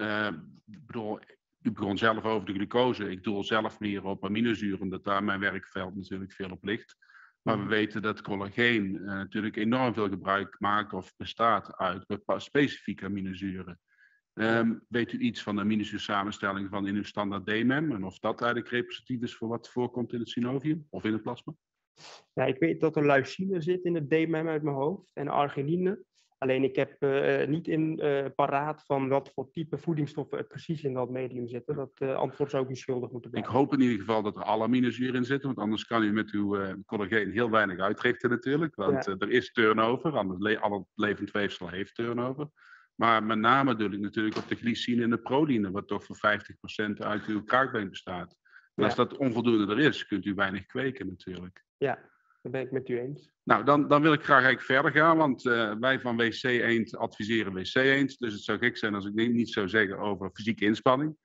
u begon zelf over de glucose. Ik doe zelf meer op aminozuren, omdat daar mijn werkveld natuurlijk veel op ligt. Maar we weten dat collageen natuurlijk enorm veel gebruik maakt of bestaat uit specifieke aminozuren. Weet u iets van de aminozuursamenstelling van in uw standaard DMEM en of dat eigenlijk representatief is voor wat voorkomt in het synovium of in het plasma? Ja, ik weet dat er leucine zit in het DMEM uit mijn hoofd en arginine. Alleen ik heb niet in paraat van wat voor type voedingsstoffen er precies in dat medium zitten. Dat antwoord zou ik u schuldig moeten Ik blijven. hoop in ieder geval dat er alle aminozuren in zitten, want anders kan u met uw collageen heel weinig uitrichten natuurlijk. Want er is turnover, al het levend weefsel heeft turnover. Maar met name doe ik natuurlijk op de glycine en de proline, wat toch voor 50% uit uw kraakbeen bestaat. En als dat onvoldoende er is, kunt u weinig kweken natuurlijk. Ja, dat ben ik met u eens. Nou, dan wil ik graag eigenlijk verder gaan, want wij van WC Eend adviseren WC Eend. Dus het zou gek zijn als ik niet zou zeggen over fysieke inspanning.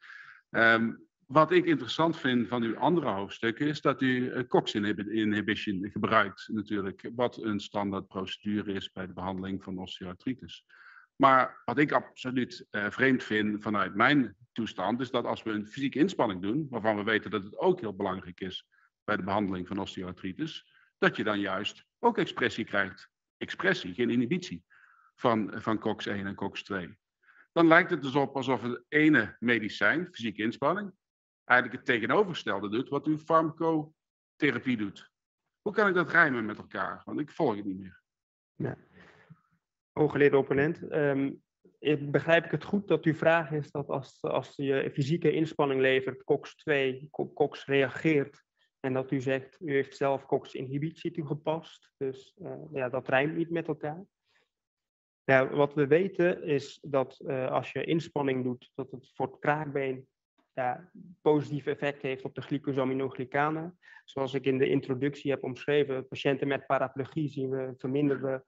Wat ik interessant vind van uw andere hoofdstukken is dat u COX inhibition gebruikt natuurlijk. Wat een standaard procedure is bij de behandeling van osteoartritis. Maar wat ik absoluut vreemd vind vanuit mijn toestand is dat als we een fysieke inspanning doen, waarvan we weten dat het ook heel belangrijk is bij de behandeling van osteoartritis, dat je dan juist ook expressie krijgt. Expressie, geen inhibitie van COX-1 en COX-2. Dan lijkt het dus op alsof het ene medicijn, fysieke inspanning, eigenlijk het tegenovergestelde doet wat uw farmacotherapie doet. Hoe kan ik dat rijmen met elkaar? Want ik volg het niet meer. Ja. Hooggeleerde opponent. Begrijp ik het goed dat uw vraag is dat als je fysieke inspanning levert, COX-2, COX reageert en dat u zegt, u heeft zelf COX-inhibitie toegepast, dus dat rijmt niet met elkaar. Ja, wat we weten is dat als je inspanning doet, dat het voor het kraakbeen positief effect heeft op de glycosaminoglycanen. Zoals ik in de introductie heb omschreven, patiënten met paraplegie zien we verminderde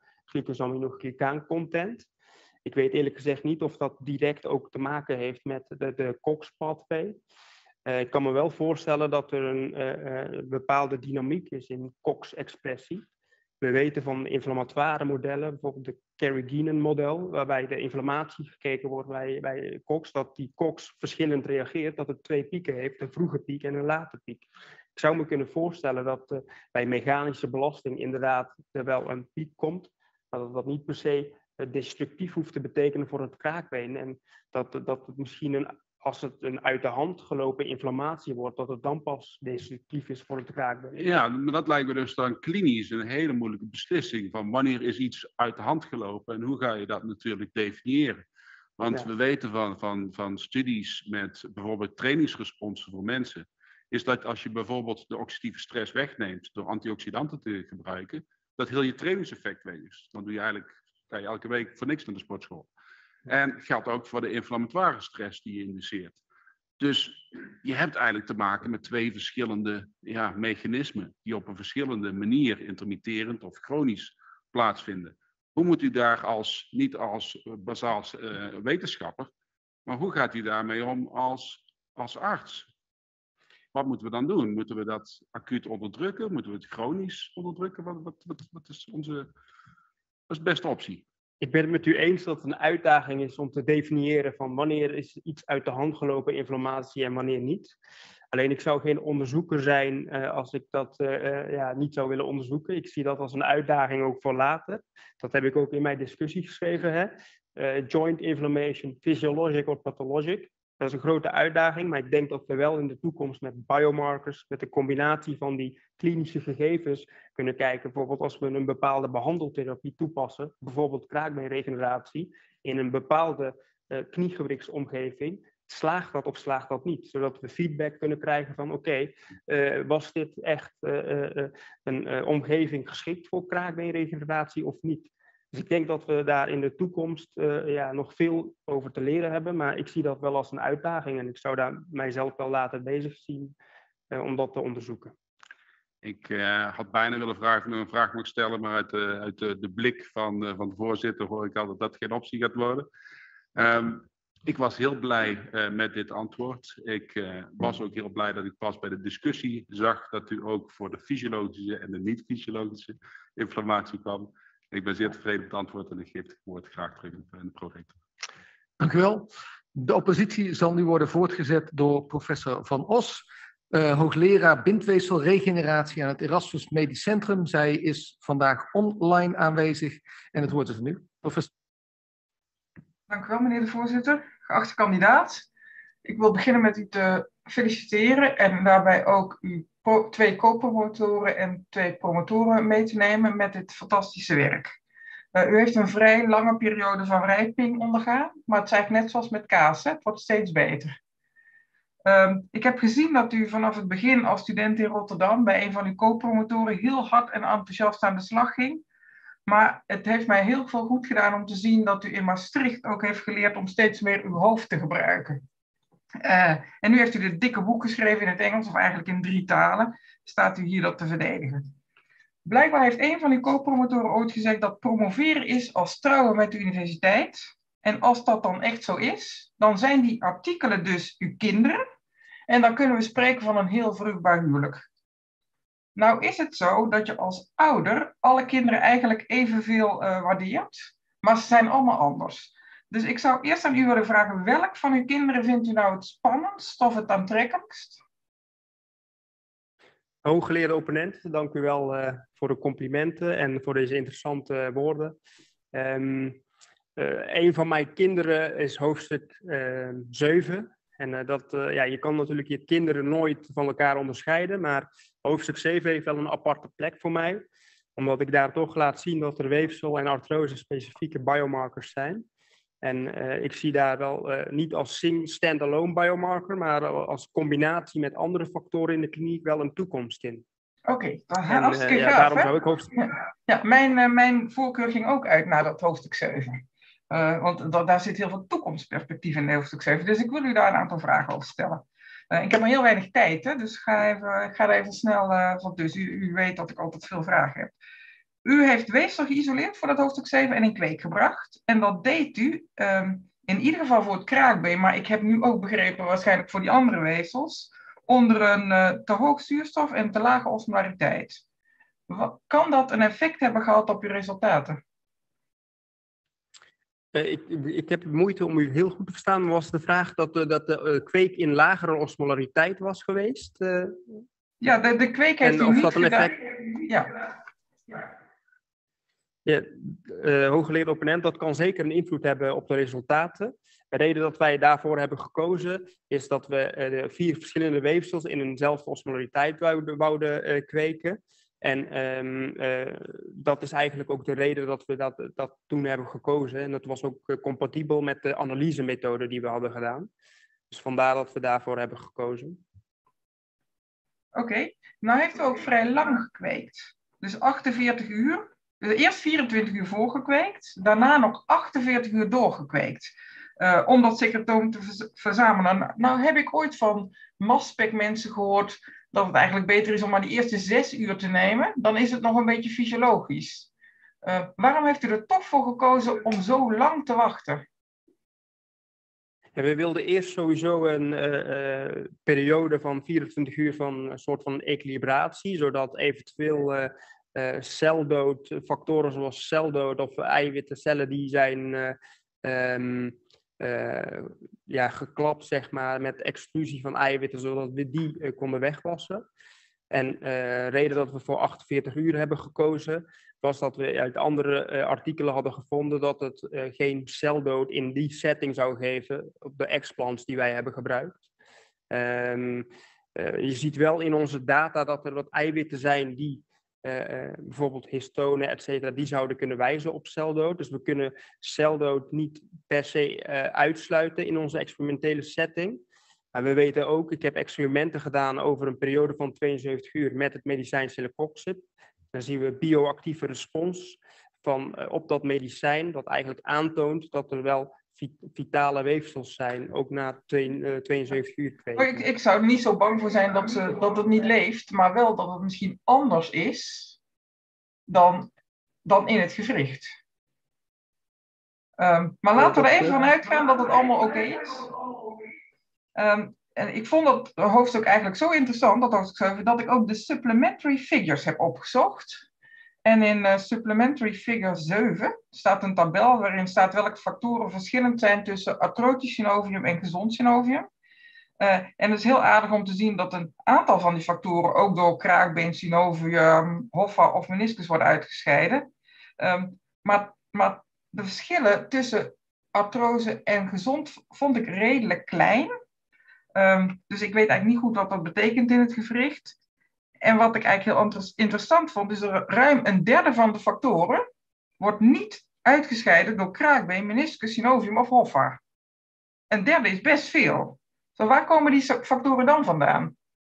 glycosaminoglycaancontent. Ik weet eerlijk gezegd niet of dat direct ook te maken heeft met de COX-pathway. Ik kan me wel voorstellen dat er een bepaalde dynamiek is in COX-expressie. We weten van inflammatoire modellen, bijvoorbeeld de Carrageenan-model, waarbij de inflammatie gekeken wordt bij COX, dat die COX verschillend reageert, dat het 2 pieken heeft, een vroege piek en een late piek. Ik zou me kunnen voorstellen dat bij mechanische belasting inderdaad er wel een piek komt, maar dat dat niet per se destructief hoeft te betekenen voor het kraakbeen. En dat het misschien als het een uit de hand gelopen inflammatie wordt, dat het dan pas destructief is voor het kraakbeen. Ja, maar dat lijkt me dus dan klinisch een hele moeilijke beslissing. Van wanneer is iets uit de hand gelopen en hoe ga je dat natuurlijk definiëren? Want we weten van studies met bijvoorbeeld trainingsresponsen voor mensen, is dat als je bijvoorbeeld de oxidatieve stress wegneemt door antioxidanten te gebruiken, dat heel je trainingseffect weg is. Dan ga je elke week voor niks naar de sportschool. En geldt ook voor de inflammatoire stress die je induceert. Dus je hebt eigenlijk te maken met 2 verschillende mechanismen die op een verschillende manier intermitterend of chronisch plaatsvinden. Hoe moet u daar niet als bazaal wetenschapper, maar hoe gaat u daarmee om als arts? Wat moeten we dan doen? Moeten we dat acuut onderdrukken? Moeten we het chronisch onderdrukken? Wat is de beste optie? Ik ben het met u eens dat het een uitdaging is om te definiëren van wanneer is iets uit de hand gelopen inflammatie en wanneer niet. Alleen ik zou geen onderzoeker zijn als ik dat niet zou willen onderzoeken. Ik zie dat als een uitdaging ook voor later. Dat heb ik ook in mijn discussie geschreven. Joint inflammation, physiologic or pathologic. Dat is een grote uitdaging, maar ik denk dat we wel in de toekomst met biomarkers, met de combinatie van die klinische gegevens kunnen kijken. Bijvoorbeeld als we een bepaalde behandeltherapie toepassen, bijvoorbeeld kraakbeenregeneratie, in een bepaalde kniegewrichtsomgeving, slaagt dat of slaagt dat niet? Zodat we feedback kunnen krijgen van was dit echt een omgeving geschikt voor kraakbeenregeneratie of niet? Dus ik denk dat we daar in de toekomst nog veel over te leren hebben, maar ik zie dat wel als een uitdaging en ik zou daar mijzelf wel later bezig zien om dat te onderzoeken. Ik had bijna willen vragen of ik een vraag mag stellen, maar uit de blik van de voorzitter hoor ik al dat dat geen optie gaat worden. Ik was heel blij met dit antwoord. Ik was ook heel blij dat ik pas bij de discussie zag dat u ook voor de fysiologische en de niet-fysiologische inflammatie kwam. Ik ben zeer tevreden met het antwoord en ik geef het woord graag terug aan de prorector. Dank u wel. De oppositie zal nu worden voortgezet door professor Van Os, hoogleraar bindweefselregeneratie aan het Erasmus Medisch Centrum. Zij is vandaag online aanwezig en het woord is aan u. Professor. Dank u wel, meneer de voorzitter. Geachte kandidaat, ik wil beginnen met u te feliciteren en daarbij ook uw 2 co-promotoren en 2 promotoren mee te nemen met dit fantastische werk. U heeft een vrij lange periode van rijping ondergaan, maar het is eigenlijk net zoals met kaas, hè? Het wordt steeds beter. Ik heb gezien dat u vanaf het begin als student in Rotterdam bij een van uw co-promotoren heel hard en enthousiast aan de slag ging. Maar het heeft mij heel veel goed gedaan om te zien dat u in Maastricht ook heeft geleerd om steeds meer uw hoofd te gebruiken. En nu heeft u dit dikke boek geschreven in het Engels, of eigenlijk in 3 talen, staat u hier dat te verdedigen. Blijkbaar heeft een van uw co-promotoren ooit gezegd dat promoveren is als trouwen met de universiteit. En als dat dan echt zo is, dan zijn die artikelen dus uw kinderen. En dan kunnen we spreken van een heel vruchtbaar huwelijk. Nou is het zo dat je als ouder alle kinderen eigenlijk evenveel waardeert, maar ze zijn allemaal anders. Dus ik zou eerst aan u willen vragen, welk van uw kinderen vindt u nou het spannendst of het aantrekkelijkst? Hooggeleerde opponent, dank u wel voor de complimenten en voor deze interessante woorden. Een van mijn kinderen is hoofdstuk 7. En je kan natuurlijk je kinderen nooit van elkaar onderscheiden, maar hoofdstuk 7 heeft wel een aparte plek voor mij, omdat ik daar toch laat zien dat er weefsel en artrose specifieke biomarkers zijn. En ik zie daar wel niet als stand-alone biomarker, maar als combinatie met andere factoren in de kliniek wel een toekomst in. Oké, hartstikke gaaf. Daarom hè? zou ik hoofdstuk... Ja, mijn voorkeur ging ook uit naar dat hoofdstuk 7. Want daar zit heel veel toekomstperspectief in hoofdstuk 7. Dus ik wil u daar een aantal vragen over stellen. Ik heb maar heel weinig tijd, hè, dus ik ga er even snel van tussen. U weet dat ik altijd veel vragen heb. U heeft weefsel geïsoleerd voor dat hoofdstuk 7 en in kweek gebracht. En dat deed u in ieder geval voor het kraakbeen, maar ik heb nu ook begrepen waarschijnlijk voor die andere weefsels, onder een te hoog zuurstof en te lage osmolariteit. Kan dat een effect hebben gehad op uw resultaten? Ik heb moeite om u heel goed te verstaan. Was de vraag dat de kweek in lagere osmolariteit was geweest? Ja, de kweek heeft u niet gedaan. Ja, hooggeleerde opponent, dat kan zeker een invloed hebben op de resultaten. De reden dat wij daarvoor hebben gekozen is dat we de 4 verschillende weefsels in eenzelfde osmolariteit wouden kweken. En dat is eigenlijk ook de reden dat we dat toen hebben gekozen. En dat was ook compatibel met de analysemethode die we hadden gedaan. Dus vandaar dat we daarvoor hebben gekozen. Oké, nou heeft u ook vrij lang gekweekt. Dus 48 uur. Dus eerst 24 uur voorgekweekt, daarna nog 48 uur doorgekweekt. Om dat secretoom te verzamelen. Nou heb ik ooit van maspec mensen gehoord dat het eigenlijk beter is om maar die eerste 6 uur te nemen. Dan is het nog een beetje fysiologisch. Waarom heeft u er toch voor gekozen om zo lang te wachten? Ja, we wilden eerst sowieso een periode van 24 uur van een soort van equilibratie, zodat eventueel celdood, factoren zoals celdood of eiwitten, cellen die zijn geklapt, zeg maar, met exclusie van eiwitten, zodat we die konden wegwassen. En reden dat we voor 48 uur hebben gekozen, was dat we uit andere artikelen hadden gevonden dat het geen celdood in die setting zou geven op de explants die wij hebben gebruikt. Je ziet wel in onze data dat er wat eiwitten zijn die bijvoorbeeld histonen, et cetera, die zouden kunnen wijzen op celdood. Dus we kunnen celdood niet per se uitsluiten in onze experimentele setting. Maar we weten ook, ik heb experimenten gedaan over een periode van 72 uur met het medicijn celecoxib. Dan zien we bioactieve respons op dat medicijn, dat eigenlijk aantoont dat er wel vitale weefsels zijn, ook na 72 uur kweken. Ik zou er niet zo bang voor zijn dat het niet leeft, maar wel dat het misschien anders is dan in het gewricht. Maar laten we er even van uitgaan dat het allemaal oké is. En ik vond dat hoofdstuk eigenlijk zo interessant, dat hoofdstuk 7, dat ik ook de supplementary figures heb opgezocht. En in supplementary figure 7 staat een tabel waarin staat welke factoren verschillend zijn tussen atrotisch synovium en gezond synovium. En het is heel aardig om te zien dat een aantal van die factoren ook door kraakbeen, synovium, hoffa of meniscus worden uitgescheiden. Maar de verschillen tussen artrose en gezond vond ik redelijk klein. Dus ik weet eigenlijk niet goed wat dat betekent in het gewricht. En wat ik eigenlijk heel interessant vond, is er ruim een derde van de factoren wordt niet uitgescheiden door kraakbeen, meniscus, synovium of hoffa. Een derde is best veel. Zo, waar komen die factoren dan vandaan?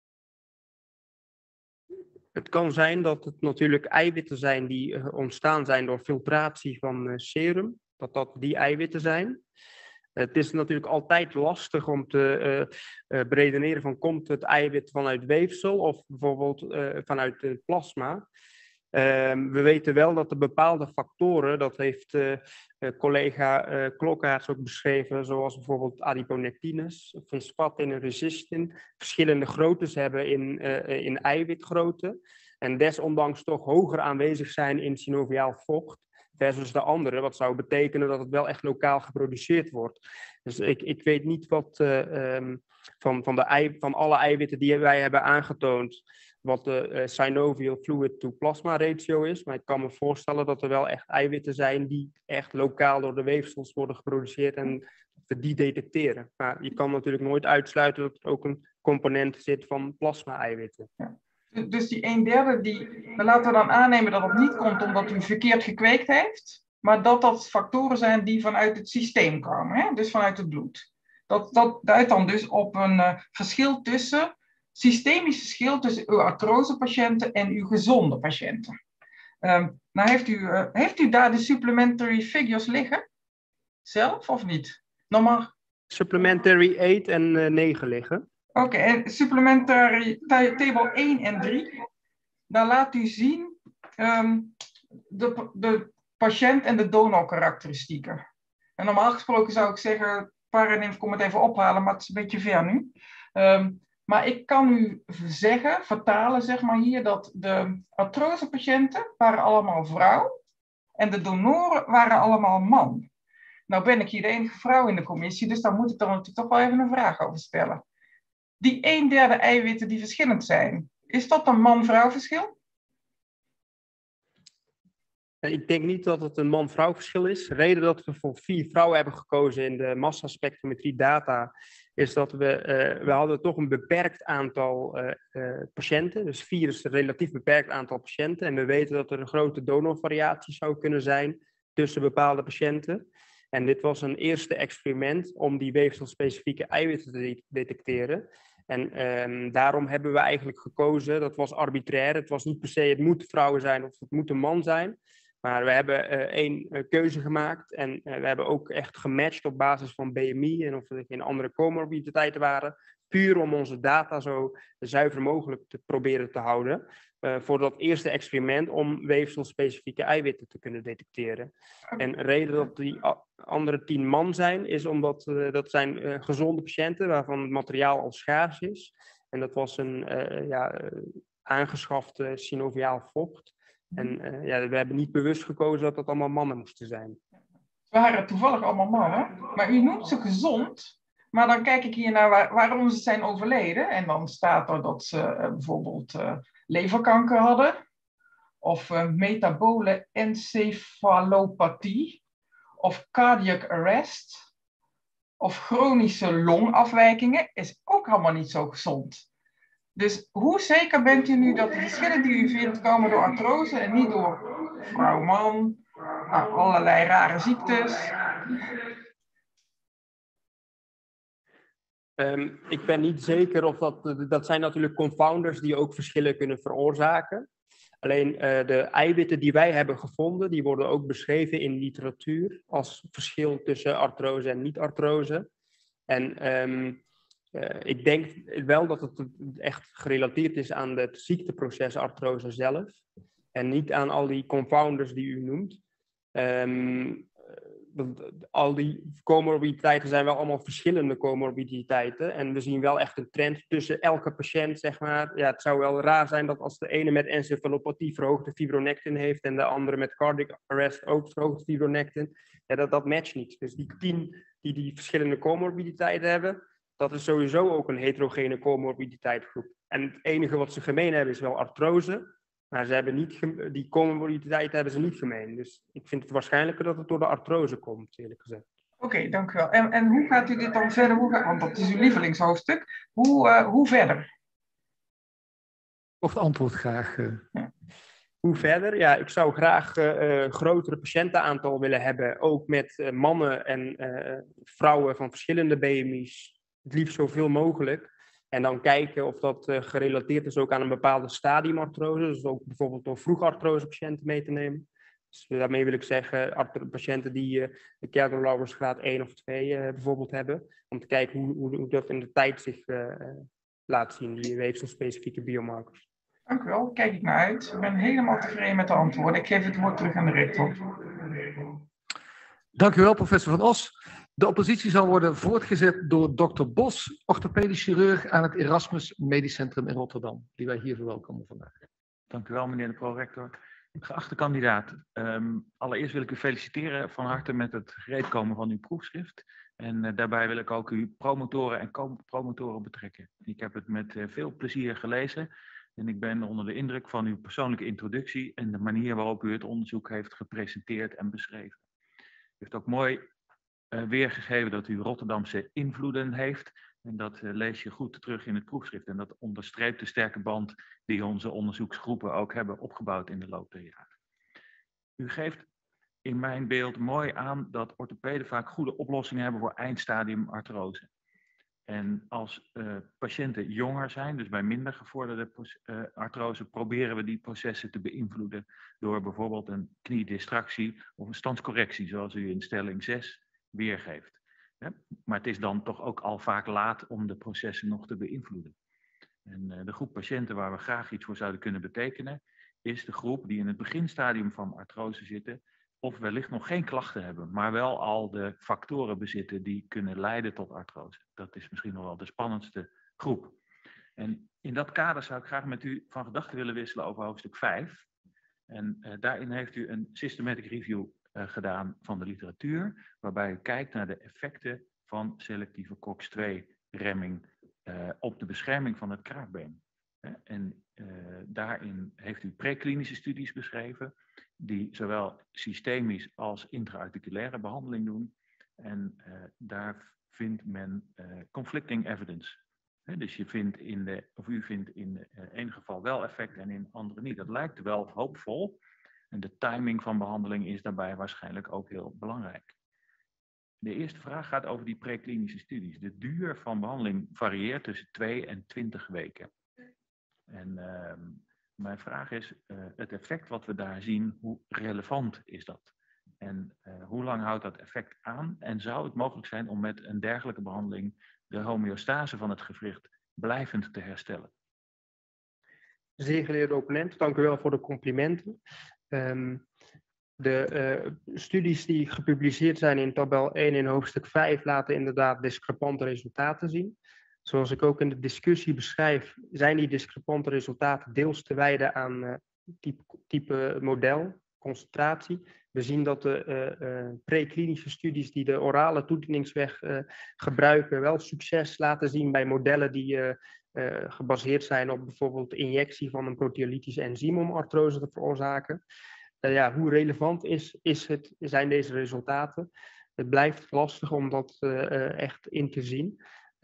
Het kan zijn dat het natuurlijk eiwitten zijn die ontstaan zijn door filtratie van serum. Dat die eiwitten zijn. Het is natuurlijk altijd lastig om te beredeneren van komt het eiwit vanuit weefsel of bijvoorbeeld vanuit het plasma. We weten wel dat er bepaalde factoren, dat heeft collega Klokkaerts ook beschreven, zoals bijvoorbeeld adiponectines, fosfatin en resistin, verschillende groottes hebben in eiwitgrootte. En desondanks toch hoger aanwezig zijn in synoviaal vocht versus de andere, wat zou betekenen dat het wel echt lokaal geproduceerd wordt. Dus ik weet niet wat van alle eiwitten die wij hebben aangetoond, wat de synovial fluid to plasma ratio is. Maar ik kan me voorstellen dat er wel echt eiwitten zijn die echt lokaal door de weefsels worden geproduceerd en we die detecteren. Maar je kan natuurlijk nooit uitsluiten dat er ook een component zit van plasma-eiwitten. Ja. Dus die 1/3, laten we dan aannemen dat het niet komt omdat u verkeerd gekweekt heeft, maar dat factoren zijn die vanuit het systeem komen, hè? Dus vanuit het bloed. Dat duidt dan dus op een systemisch verschil tussen uw artrosepatiënten en uw gezonde patiënten. Nou heeft u daar de supplementary figures liggen? Zelf of niet? Normaal. Supplementary 8 en 9 liggen. Oké, en supplementary table 1 en 3. Daar laat u zien de patiënt en de donorkarakteristieken. En normaal gesproken zou ik zeggen, Paranim, kom het even ophalen, maar het is een beetje ver nu. Maar ik kan u vertalen zeg maar hier, dat de artrosepatiënten waren allemaal vrouw en de donoren waren allemaal man. Nou ben ik hier de enige vrouw in de commissie, dus daar moet ik dan natuurlijk toch wel even een vraag over stellen. Die 1/3 eiwitten die verschillend zijn, is dat een man-vrouw verschil? Ik denk niet dat het een man-vrouw verschil is. De reden dat we voor 4 vrouwen hebben gekozen in de massaspectrometrie data is dat we hadden toch een beperkt aantal patiënten. Dus 4 is een relatief beperkt aantal patiënten. En we weten dat er een grote donorvariatie zou kunnen zijn tussen bepaalde patiënten. En dit was een eerste experiment om die weefselspecifieke eiwitten te detecteren. En daarom hebben we eigenlijk gekozen, dat was arbitrair. Het was niet per se het moet vrouwen zijn of het moet een man zijn. Maar we hebben 1 keuze gemaakt en we hebben ook echt gematcht op basis van BMI en of er geen andere comorbiditeiten waren. Puur om onze data zo zuiver mogelijk te proberen te houden. Voor dat eerste experiment om weefselspecifieke eiwitten te kunnen detecteren. En de reden dat die andere 10 man zijn, is omdat dat zijn gezonde patiënten waarvan het materiaal al schaars is. En dat was een aangeschaft synoviaal vocht. En we hebben niet bewust gekozen dat dat allemaal mannen moesten zijn. Ze waren toevallig allemaal mannen, maar u noemt ze gezond. Maar dan kijk ik hier naar waarom ze zijn overleden. En dan staat er dat ze bijvoorbeeld leverkanker hadden. Of metabole encefalopathie. Of cardiac arrest. Of chronische longafwijkingen. Is ook allemaal niet zo gezond. Dus hoe zeker bent u nu dat de verschillen die u vindt komen door artrose en niet door vrouw-man, allerlei rare ziektes? Ik ben niet zeker of dat zijn natuurlijk confounders die ook verschillen kunnen veroorzaken. Alleen de eiwitten die wij hebben gevonden, die worden ook beschreven in literatuur als verschil tussen artrose en niet-artrose. En ik denk wel dat het echt gerelateerd is aan het ziekteproces artrose zelf. En niet aan al die confounders die u noemt. Al die comorbiditeiten zijn wel allemaal verschillende comorbiditeiten. En we zien wel echt een trend tussen elke patiënt, zeg maar. Ja, het zou wel raar zijn dat als de ene met encefalopathie verhoogde fibronectin heeft en de andere met cardiac arrest ook verhoogde fibronectin. Ja, dat matcht niet. Dus die 10 die verschillende comorbiditeiten hebben, dat is sowieso ook een heterogene comorbiditeitgroep. En het enige wat ze gemeen hebben is wel artrose. Maar ze hebben niet die comorbiditeiten hebben ze niet gemeen. Dus ik vind het waarschijnlijker dat het door de artrose komt, eerlijk gezegd. Oké, dank u wel. En hoe gaat u dit dan verder? Want dat is uw lievelingshoofdstuk. Hoe verder? Of het antwoord graag. Hoe verder? Ja, ik zou graag een grotere patiëntenaantal willen hebben, ook met mannen en vrouwen van verschillende BMI's, het liefst zoveel mogelijk. En dan kijken of dat gerelateerd is ook aan een bepaalde stadiumartrose, dus ook bijvoorbeeld door vroegartrose-patiënten mee te nemen. Dus daarmee wil ik zeggen, patiënten die de Kerkel-Lowers graad 1 of 2 bijvoorbeeld hebben, om te kijken hoe dat in de tijd zich laat zien, die weefselspecifieke biomarkers. Dank u wel, kijk ik naar uit. Ik ben helemaal tevreden met de antwoorden. Ik geef het woord terug aan de rector. Dank u wel, professor Van Os. De oppositie zal worden voortgezet door dokter Bos, orthopedisch chirurg aan het Erasmus Medisch Centrum in Rotterdam, die wij hier verwelkomen vandaag. Dank u wel, meneer de prorector. Geachte kandidaat, allereerst wil ik u feliciteren van harte met het gereedkomen van uw proefschrift. En daarbij wil ik ook uw promotoren en co-promotoren betrekken. Ik heb het met veel plezier gelezen en ik ben onder de indruk van uw persoonlijke introductie en de manier waarop u het onderzoek heeft gepresenteerd en beschreven. U heeft ook mooi weergegeven dat u Rotterdamse invloeden heeft. En dat lees je goed terug in het proefschrift. En dat onderstreept de sterke band die onze onderzoeksgroepen ook hebben opgebouwd in de loop der jaren. U geeft in mijn beeld mooi aan dat orthopeden vaak goede oplossingen hebben voor eindstadium artrose. En als patiënten jonger zijn, dus bij minder gevorderde artrose, proberen we die processen te beïnvloeden door bijvoorbeeld een kniedistractie of een standscorrectie, zoals u in stelling 6 weergeeft. Maar het is dan toch ook al vaak laat om de processen nog te beïnvloeden. En de groep patiënten waar we graag iets voor zouden kunnen betekenen, is de groep die in het beginstadium van artrose zitten, of wellicht nog geen klachten hebben, maar wel al de factoren bezitten die kunnen leiden tot artrose. Dat is misschien nog wel de spannendste groep. En in dat kader zou ik graag met u van gedachten willen wisselen over hoofdstuk 5. En daarin heeft u een systematic review gedaan van de literatuur, waarbij u kijkt naar de effecten van selectieve COX-2-remming op de bescherming van het kraakbeen. En daarin heeft u preklinische studies beschreven, die zowel systemisch als intra-articulaire behandeling doen. En daar vindt men conflicting evidence. Dus u vindt in één geval wel effect en in andere niet. Dat lijkt wel hoopvol. En de timing van behandeling is daarbij waarschijnlijk ook heel belangrijk. De eerste vraag gaat over die preklinische studies. De duur van behandeling varieert tussen 2 en 20 weken. En mijn vraag is, het effect wat we daar zien, hoe relevant is dat? En hoe lang houdt dat effect aan? En zou het mogelijk zijn om met een dergelijke behandeling de homeostase van het gewricht blijvend te herstellen? Zeer geleerde opponent, dank u wel voor de complimenten. De studies die gepubliceerd zijn in tabel 1 in hoofdstuk 5 laten inderdaad discrepante resultaten zien. Zoals ik ook in de discussie beschrijf, zijn die discrepante resultaten deels te wijden aan type model, concentratie. We zien dat de preklinische studies die de orale toedieningsweg gebruiken wel succes laten zien bij modellen die gebaseerd zijn op bijvoorbeeld injectie van een proteolytisch enzym om artrose te veroorzaken. Hoe relevant zijn deze resultaten? Het blijft lastig om dat echt in te zien.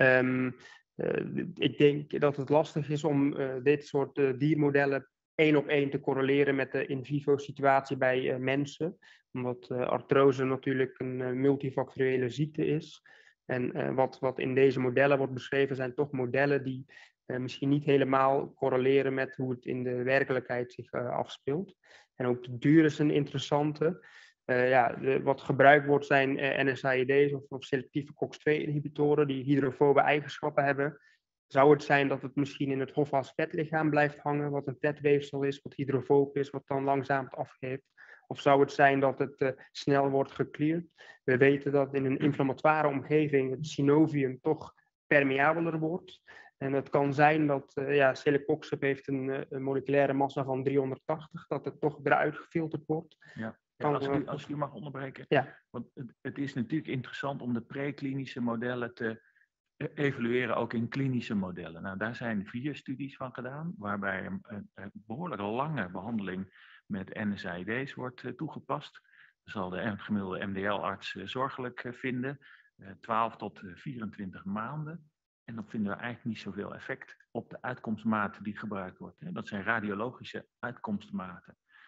Ik denk dat het lastig is om dit soort diermodellen 1 op 1 te correleren met de in vivo situatie bij mensen. Omdat artrose natuurlijk een multifactoriële ziekte is. En wat in deze modellen wordt beschreven zijn toch modellen die misschien niet helemaal correleren met hoe het in de werkelijkheid zich afspeelt. En ook de duur is een interessante. Wat gebruikt wordt zijn NSAID's of selectieve COX-2-inhibitoren die hydrofobe eigenschappen hebben. Zou het zijn dat het misschien in het Hofhaas vetlichaam blijft hangen, wat een vetweefsel is, wat hydrofoob is, wat dan langzaam afgeeft? Of zou het zijn dat het snel wordt gecleared? We weten dat in een inflammatoire omgeving het synovium toch permeabeler wordt. En het kan zijn dat celecoxib heeft een moleculaire massa van 380, dat het toch eruit gefilterd wordt. Ja. Als ik u mag onderbreken. Ja. Want het is natuurlijk interessant om de preklinische modellen te evalueren, ook in klinische modellen. Nou, daar zijn 4 studies van gedaan, waarbij een behoorlijk lange behandeling met NSAID's wordt toegepast. Dat zal de gemiddelde MDL-arts zorgelijk vinden. 12 tot 24 maanden. En dan vinden we eigenlijk niet zoveel effect op de uitkomstmaat die gebruikt wordt. Dat zijn radiologische uitkomstmaten.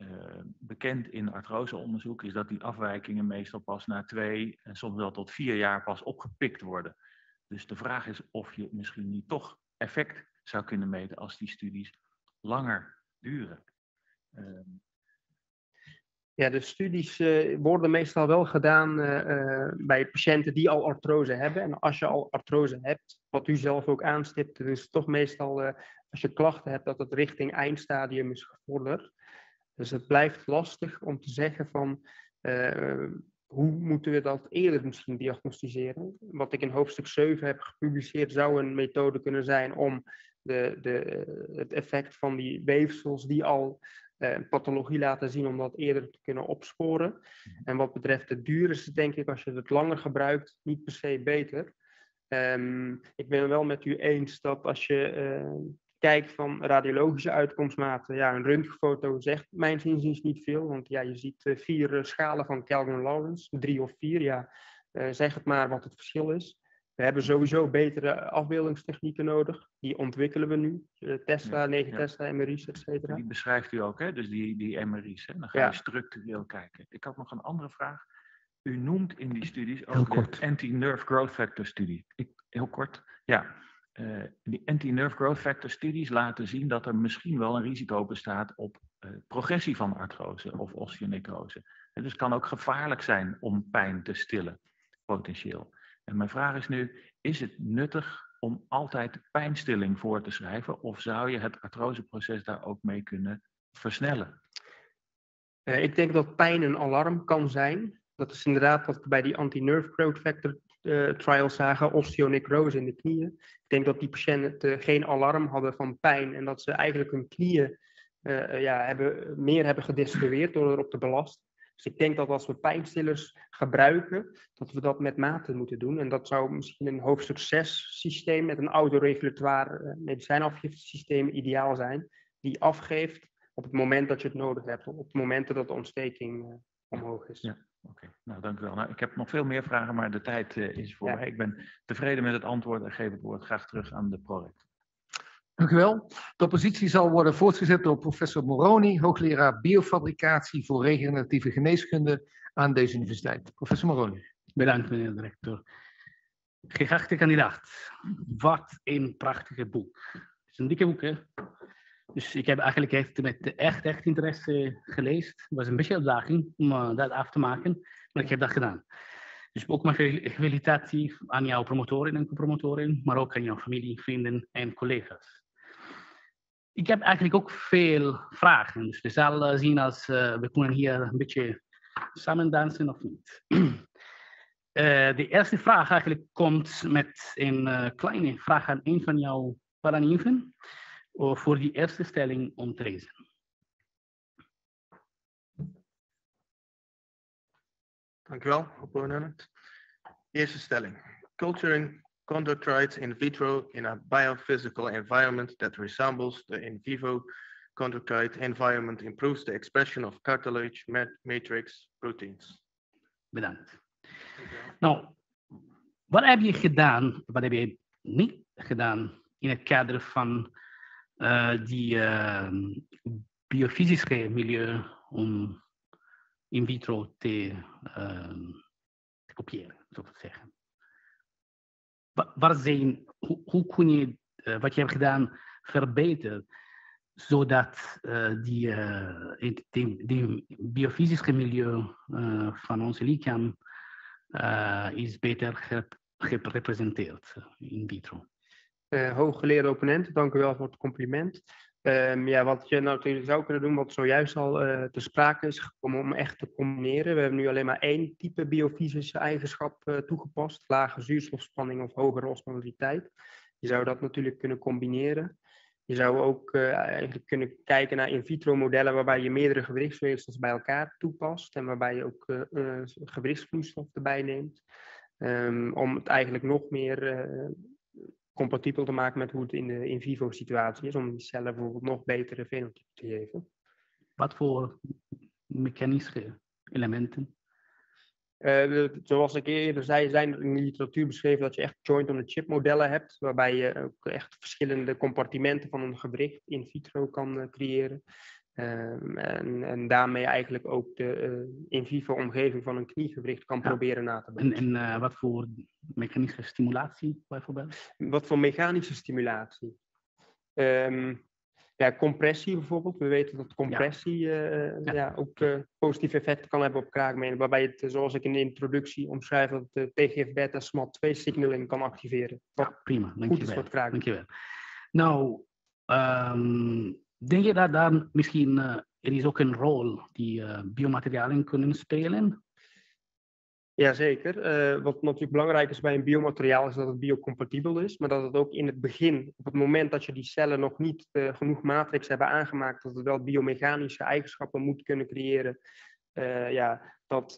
bekend in artroseonderzoek is dat die afwijkingen meestal pas na 2 en soms wel tot 4 jaar pas opgepikt worden. Dus de vraag is of je misschien niet toch effect zou kunnen meten als die studies langer duren. Ja, de studies worden meestal wel gedaan bij patiënten die al artrose hebben. En als je al artrose hebt, wat u zelf ook aanstipt, dus toch meestal als je klachten hebt dat het richting eindstadium is gevorderd. Dus het blijft lastig om te zeggen van hoe moeten we dat eerder misschien diagnosticeren. Wat ik in hoofdstuk 7 heb gepubliceerd zou een methode kunnen zijn om het effect van die weefsels die al pathologie laten zien om dat eerder te kunnen opsporen. En wat betreft de duur is het denk ik als je het langer gebruikt niet per se beter. Ik ben het wel met u eens dat als je kijkt van radiologische uitkomstmaten, ja, een röntgenfoto zegt mijns inziens niet veel, want ja, je ziet 4 schalen van Kelvin-Lawrence, 3 of 4, ja, zeg het maar wat het verschil is. We hebben sowieso betere afbeeldingstechnieken nodig. Die ontwikkelen we nu. Tesla, 9 Tesla, MRI's, et cetera. Die beschrijft u ook, hè? Dus die MRI's. Hè? Dan ga je structureel kijken. Ik had nog een andere vraag. U noemt in die studies ook de anti-nerve growth factor studie. Heel kort. Ja. Die anti-nerve growth factor studies laten zien dat er misschien wel een risico bestaat op progressie van artrose of osteonecrose. Dus het kan ook gevaarlijk zijn om pijn te stillen, potentieel. En mijn vraag is nu, is het nuttig om altijd pijnstilling voor te schrijven of zou je het artroseproces daar ook mee kunnen versnellen? Ik denk dat pijn een alarm kan zijn. Dat is inderdaad wat we bij die anti-nerve growth factor trials zagen, osteonecrose in de knieën. Ik denk dat die patiënten geen alarm hadden van pijn en dat ze eigenlijk hun knieën meer hebben gedistribueerd door erop te belasten. Dus ik denk dat als we pijnstillers gebruiken, dat we dat met mate moeten doen. En dat zou misschien een hoofdstuk 6 systeem met een autoregulatoire medicijnafgiftesysteem ideaal zijn. Die afgeeft op het moment dat je het nodig hebt. Op het moment dat de ontsteking omhoog is. Ja, oké. Nou, dank u wel. Nou, ik heb nog veel meer vragen, maar de tijd is voorbij. Ja. Ik ben tevreden met het antwoord en geef het woord graag terug aan de prorector. Dank u wel. De oppositie zal worden voortgezet door professor Moroni, hoogleraar biofabricatie voor regeneratieve geneeskunde aan deze universiteit. Professor Moroni. Bedankt, meneer de rector. Geachte kandidaat, wat een prachtig boek. Het is een dikke boek, hè? Dus ik heb eigenlijk echt met echt interesse gelezen. Het was een beetje een uitdaging om dat af te maken, maar ik heb dat gedaan. Dus ook mijn felicitatie aan jouw promotoren en co-promotoren, maar ook aan jouw familie, vrienden en collega's. Ik heb eigenlijk ook veel vragen, dus we zullen zien als we kunnen hier een beetje samen dansen of niet. De eerste vraag eigenlijk komt met een kleine vraag aan een van jouw paranieven voor die eerste stelling om te lezen. Dank u wel, opponent. Eerste stelling. Culturing chondrotrites in vitro in a biophysical environment that resembles the in vivo chondrocyte environment improves the expression of cartilage matrix proteins. Bedankt. Nou, wat heb je gedaan, wat heb je niet gedaan in het kader van die biofysische milieu om in vitro te kopiëren, zo te zeggen? Hoe kun je wat je hebt gedaan verbeteren, zodat die biofysische milieu van ons lichaam is beter gerepresenteerd in vitro? Hooggeleerde opponent, dank u wel voor het compliment. Wat je natuurlijk zou kunnen doen, wat zojuist al te sprake is gekomen, om echt te combineren. We hebben nu alleen maar 1 type biofysische eigenschap toegepast, lage zuurstofspanning of hogere osmolariteit. Je zou dat natuurlijk kunnen combineren. Je zou ook eigenlijk kunnen kijken naar in vitro modellen waarbij je meerdere gewrichtsweefsels bij elkaar toepast en waarbij je ook gewrichtsvloeistof erbij neemt. Om het eigenlijk nog meer compatibel te maken met hoe het in de in vivo situatie is, om die cellen bijvoorbeeld nog betere fenotypen te geven. Wat voor mechanische elementen? Zoals ik eerder zei, zijn er in de literatuur beschreven dat je echt joint-on-a-chip modellen hebt, waarbij je ook echt verschillende compartimenten van een gewricht in vitro kan creëren. En daarmee eigenlijk ook de in vivo omgeving van een kniegewricht kan proberen na te bootsen. En wat voor mechanische stimulatie bijvoorbeeld? Wat voor mechanische stimulatie? Ja, compressie bijvoorbeeld. We weten dat compressie ook positieve effecten kan hebben op kraakbenen. Waarbij het, zoals ik in de introductie omschrijf, dat de TGF-beta SMAD2 signaling kan activeren. Ja, prima. Goed is voor het kraakbeen. Dankjewel. Nou, denk je dat daar misschien er is ook een rol die biomaterialen kunnen spelen? Jazeker. Wat natuurlijk belangrijk is bij een biomateriaal is dat het biocompatibel is, maar dat het ook in het begin, op het moment dat je die cellen nog niet genoeg matrix hebben aangemaakt, dat het wel biomechanische eigenschappen moet kunnen creëren, dat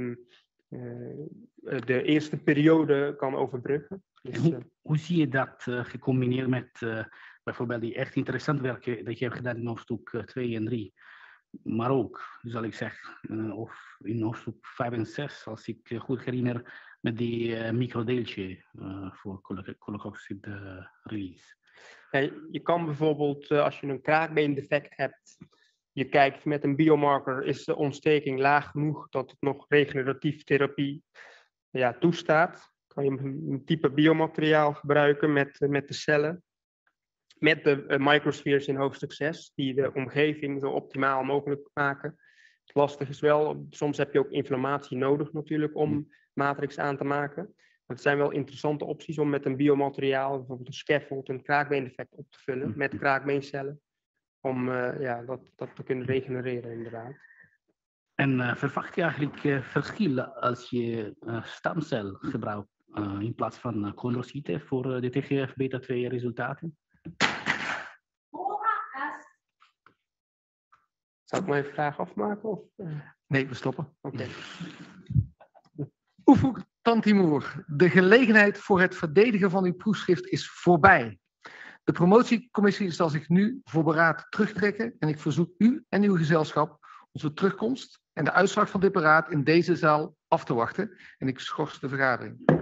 de eerste periode kan overbruggen. Dus, hoe zie je dat gecombineerd met bijvoorbeeld die echt interessant werk dat je hebt gedaan in hoofdstuk 2 en 3? Maar ook, zal ik zeggen, of in hoofdstuk 5 en 6, als ik goed herinner, met die microdeeltje voor koolkoolstof release. Ja, je kan bijvoorbeeld, als je een kraakbeendefect hebt, je kijkt met een biomarker, is de ontsteking laag genoeg dat het nog regeneratieve therapie toestaat. Kan je een type biomateriaal gebruiken met de cellen. Met de microspheres in hoofdstuk 6, die de omgeving zo optimaal mogelijk maken. Het lastige is wel, soms heb je ook inflammatie nodig natuurlijk om matrix aan te maken. Het zijn wel interessante opties om met een biomateriaal, bijvoorbeeld een scaffold, een kraakbeendefect op te vullen met kraakbeencellen. Om dat te kunnen regenereren inderdaad. En verwacht je eigenlijk verschil als je stamcel gebruikt in plaats van chondrocyten voor de TGF-beta-2 resultaten? Zal ik mijn vraag afmaken? Of? Nee, we stoppen. Oké. Ufuk Tantimur, de gelegenheid voor het verdedigen van uw proefschrift is voorbij. De promotiecommissie zal zich nu voor beraad terugtrekken en ik verzoek u en uw gezelschap onze terugkomst en de uitslag van dit beraad in deze zaal af te wachten. En ik schors de vergadering.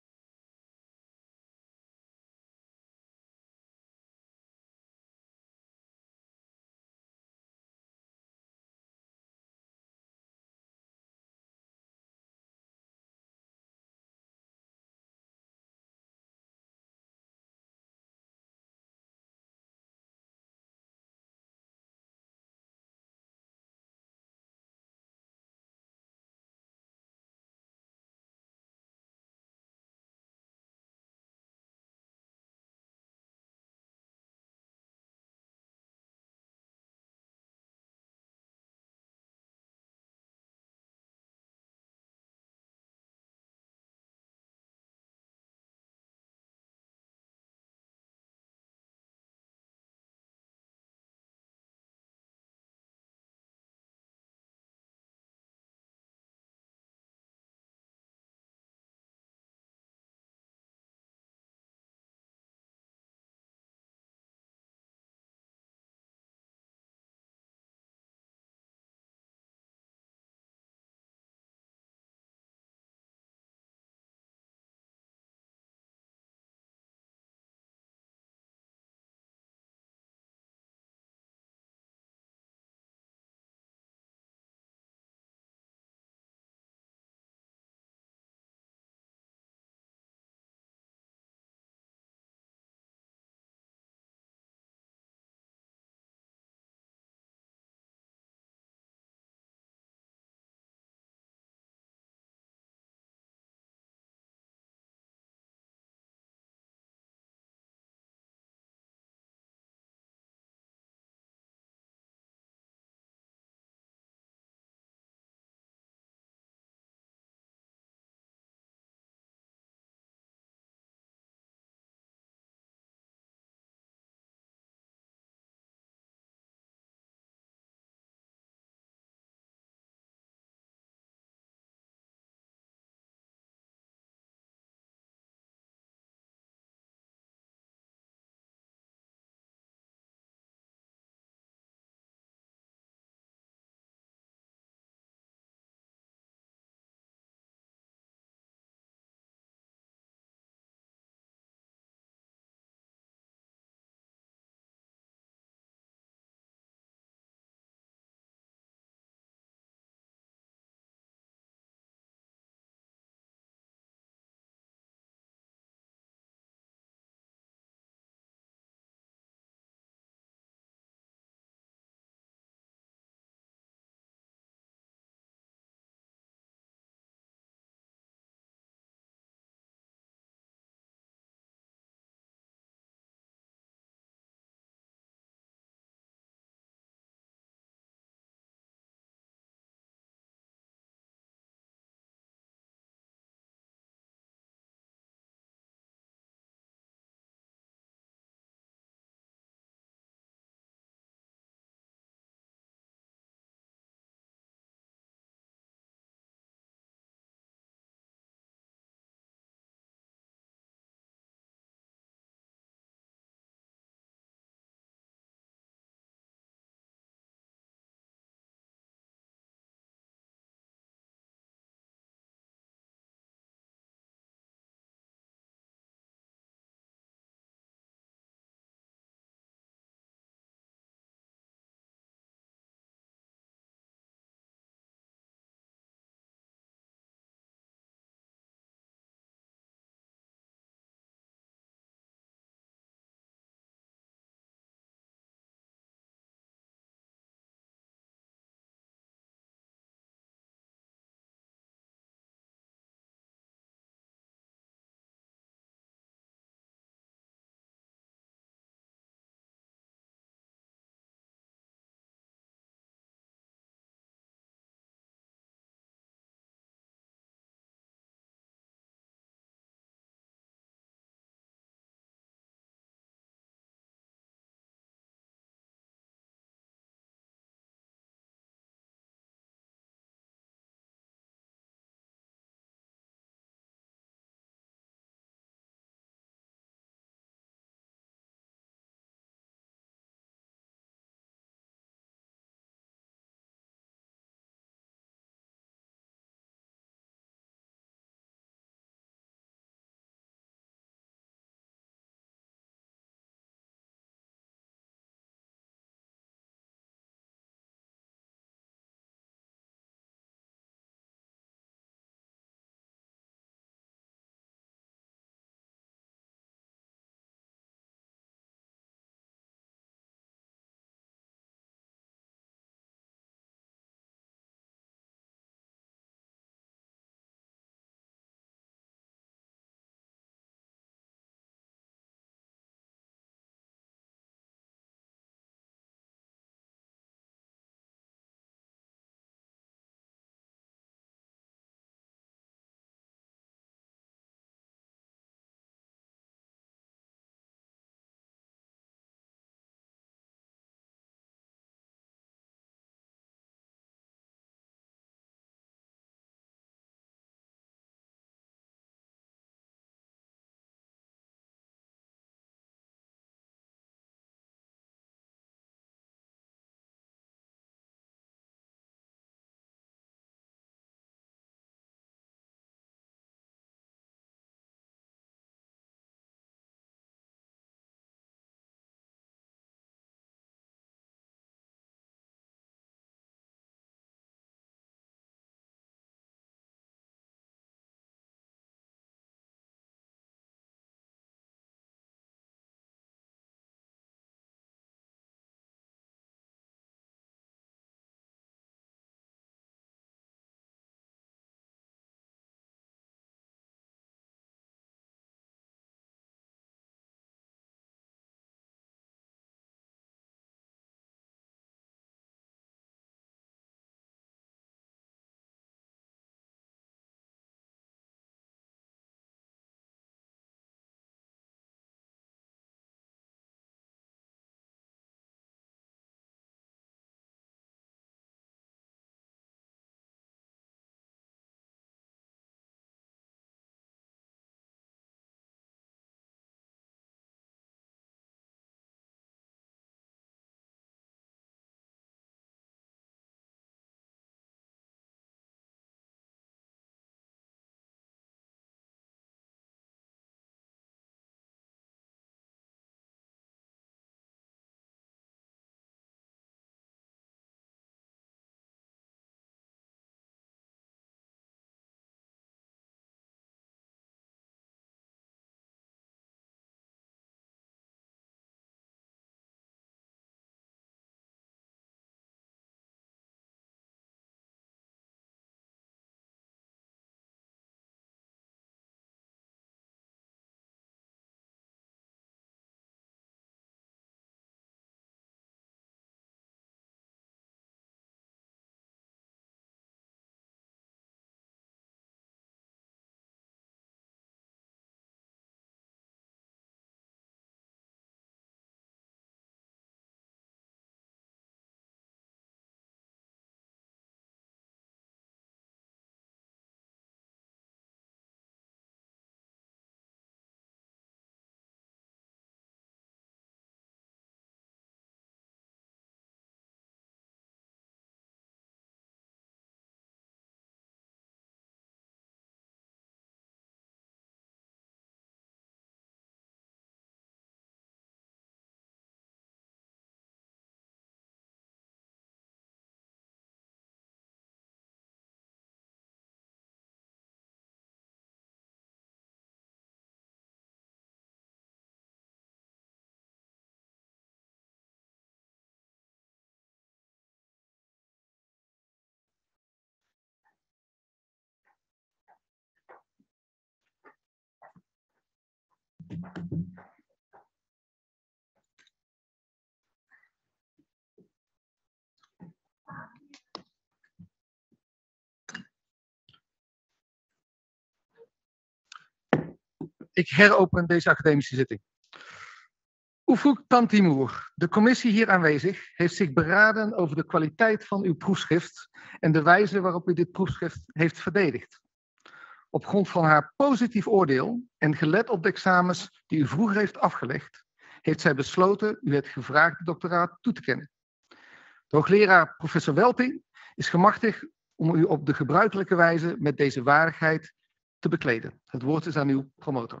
Ik heropen deze academische zitting. Ufuk Tantimur, de commissie hier aanwezig, heeft zich beraden over de kwaliteit van uw proefschrift en de wijze waarop u dit proefschrift heeft verdedigd. Op grond van haar positief oordeel en gelet op de examens die u vroeger heeft afgelegd, heeft zij besloten u het gevraagde doctoraat toe te kennen. De hoogleraar professor Welting is gemachtigd om u op de gebruikelijke wijze met deze waardigheid te bekleden. Het woord is aan uw promotor.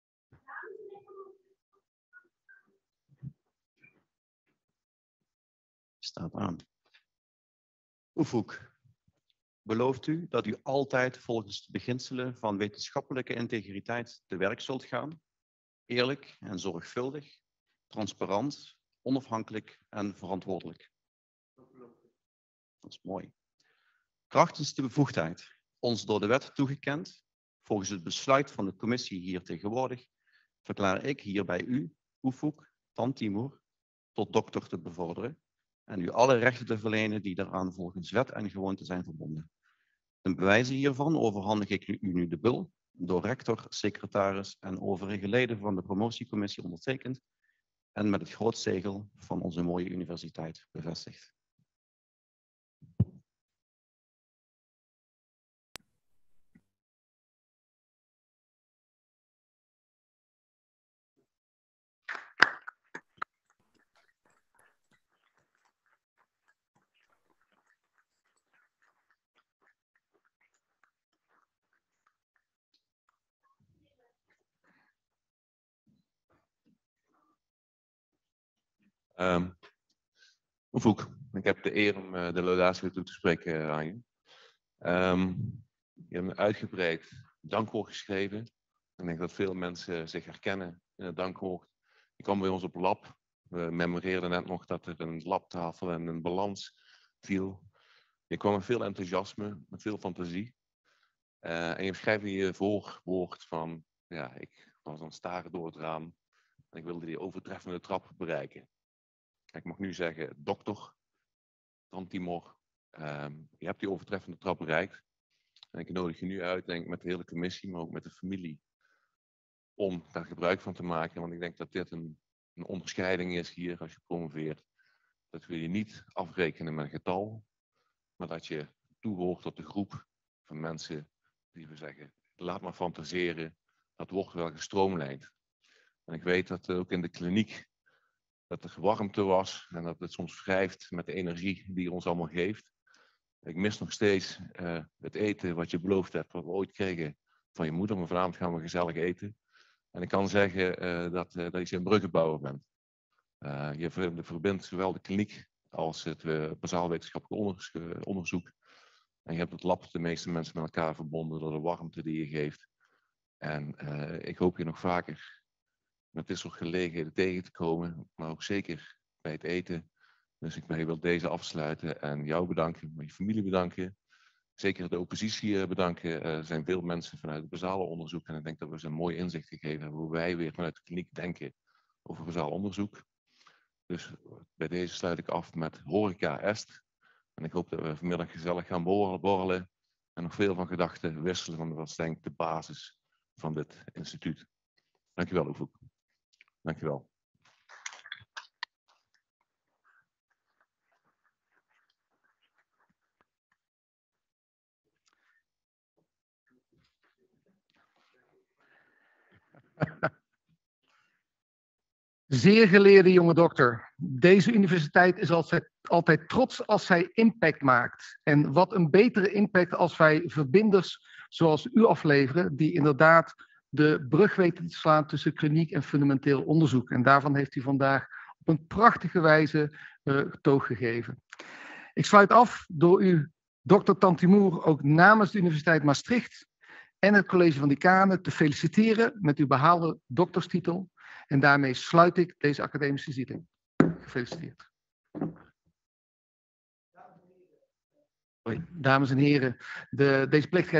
Staat aan. Ufuk, belooft u dat u altijd volgens de beginselen van wetenschappelijke integriteit te werk zult gaan, eerlijk en zorgvuldig, transparant, onafhankelijk en verantwoordelijk? Dat is mooi. Krachtens de bevoegdheid, ons door de wet toegekend, volgens het besluit van de commissie hier tegenwoordig, verklaar ik hierbij u, Ufuk Tantimur, tot dokter te bevorderen en u alle rechten te verlenen die daaraan volgens wet en gewoonte zijn verbonden. Ten bewijze hiervan overhandig ik u nu de bul, door rector, secretaris en overige leden van de promotiecommissie ondertekend en met het grootzegel van onze mooie universiteit bevestigd. Ufuk, ik heb de eer om de laudatio toe te spreken aan je. Je hebt een uitgebreid dankwoord geschreven. Ik denk dat veel mensen zich herkennen in het dankwoord. Je kwam bij ons op lab. We memoreerden net nog dat er een labtafel en een balans viel. Je kwam met veel enthousiasme, met veel fantasie. En je beschrijft in je voorwoord van, ja, ik was aan het staren door het raam. En ik wilde die overtreffende trap bereiken. Ik mag nu zeggen, dokter Tantimur, je hebt die overtreffende trap bereikt. En ik nodig je nu uit, denk ik, met de hele commissie, maar ook met de familie, om daar gebruik van te maken. Want ik denk dat dit een onderscheiding is hier als je promoveert. Dat we je niet afrekenen met een getal, maar dat je toehoort tot de groep van mensen die we zeggen, laat maar fantaseren, dat wordt wel gestroomlijnd. En ik weet dat ook in de kliniek dat er warmte was en dat het soms wrijft met de energie die je ons allemaal geeft. Ik mis nog steeds het eten wat je beloofd hebt, wat we ooit kregen van je moeder. Maar vanavond gaan we gezellig eten. En ik kan zeggen dat je een bruggenbouwer bent. Je verbindt zowel de kliniek als het basaalwetenschappelijk onderzoek. En je hebt het lab de meeste mensen met elkaar verbonden door de warmte die je geeft. En ik hoop je nog vaker met dit soort gelegenheden tegen te komen, maar ook zeker bij het eten. Dus ik wil deze afsluiten en jou bedanken, maar je familie bedanken. Zeker de oppositie bedanken. Er zijn veel mensen vanuit het basale onderzoek en ik denk dat we ze een mooi inzicht gegeven hebben hoe wij weer vanuit de kliniek denken over basaal onderzoek. Dus bij deze sluit ik af met Horeca Est. En ik hoop dat we vanmiddag gezellig gaan borrelen en nog veel van gedachten wisselen, want dat is denk ik de basis van dit instituut. Dankjewel, Ufuk. Dankjewel. Zeer geleerde jonge dokter, deze universiteit is altijd trots als zij impact maakt. En wat een betere impact als wij verbinders zoals u afleveren, die inderdaad de brug weten te slaan tussen kliniek en fundamenteel onderzoek. En daarvan heeft u vandaag op een prachtige wijze getoog gegeven. Ik sluit af door u, dokter Tantimur, ook namens de Universiteit Maastricht en het College van Decanen te feliciteren met uw behaalde dokterstitel. En daarmee sluit ik deze academische zitting. Gefeliciteerd. Dames en heren, deze plechtigheid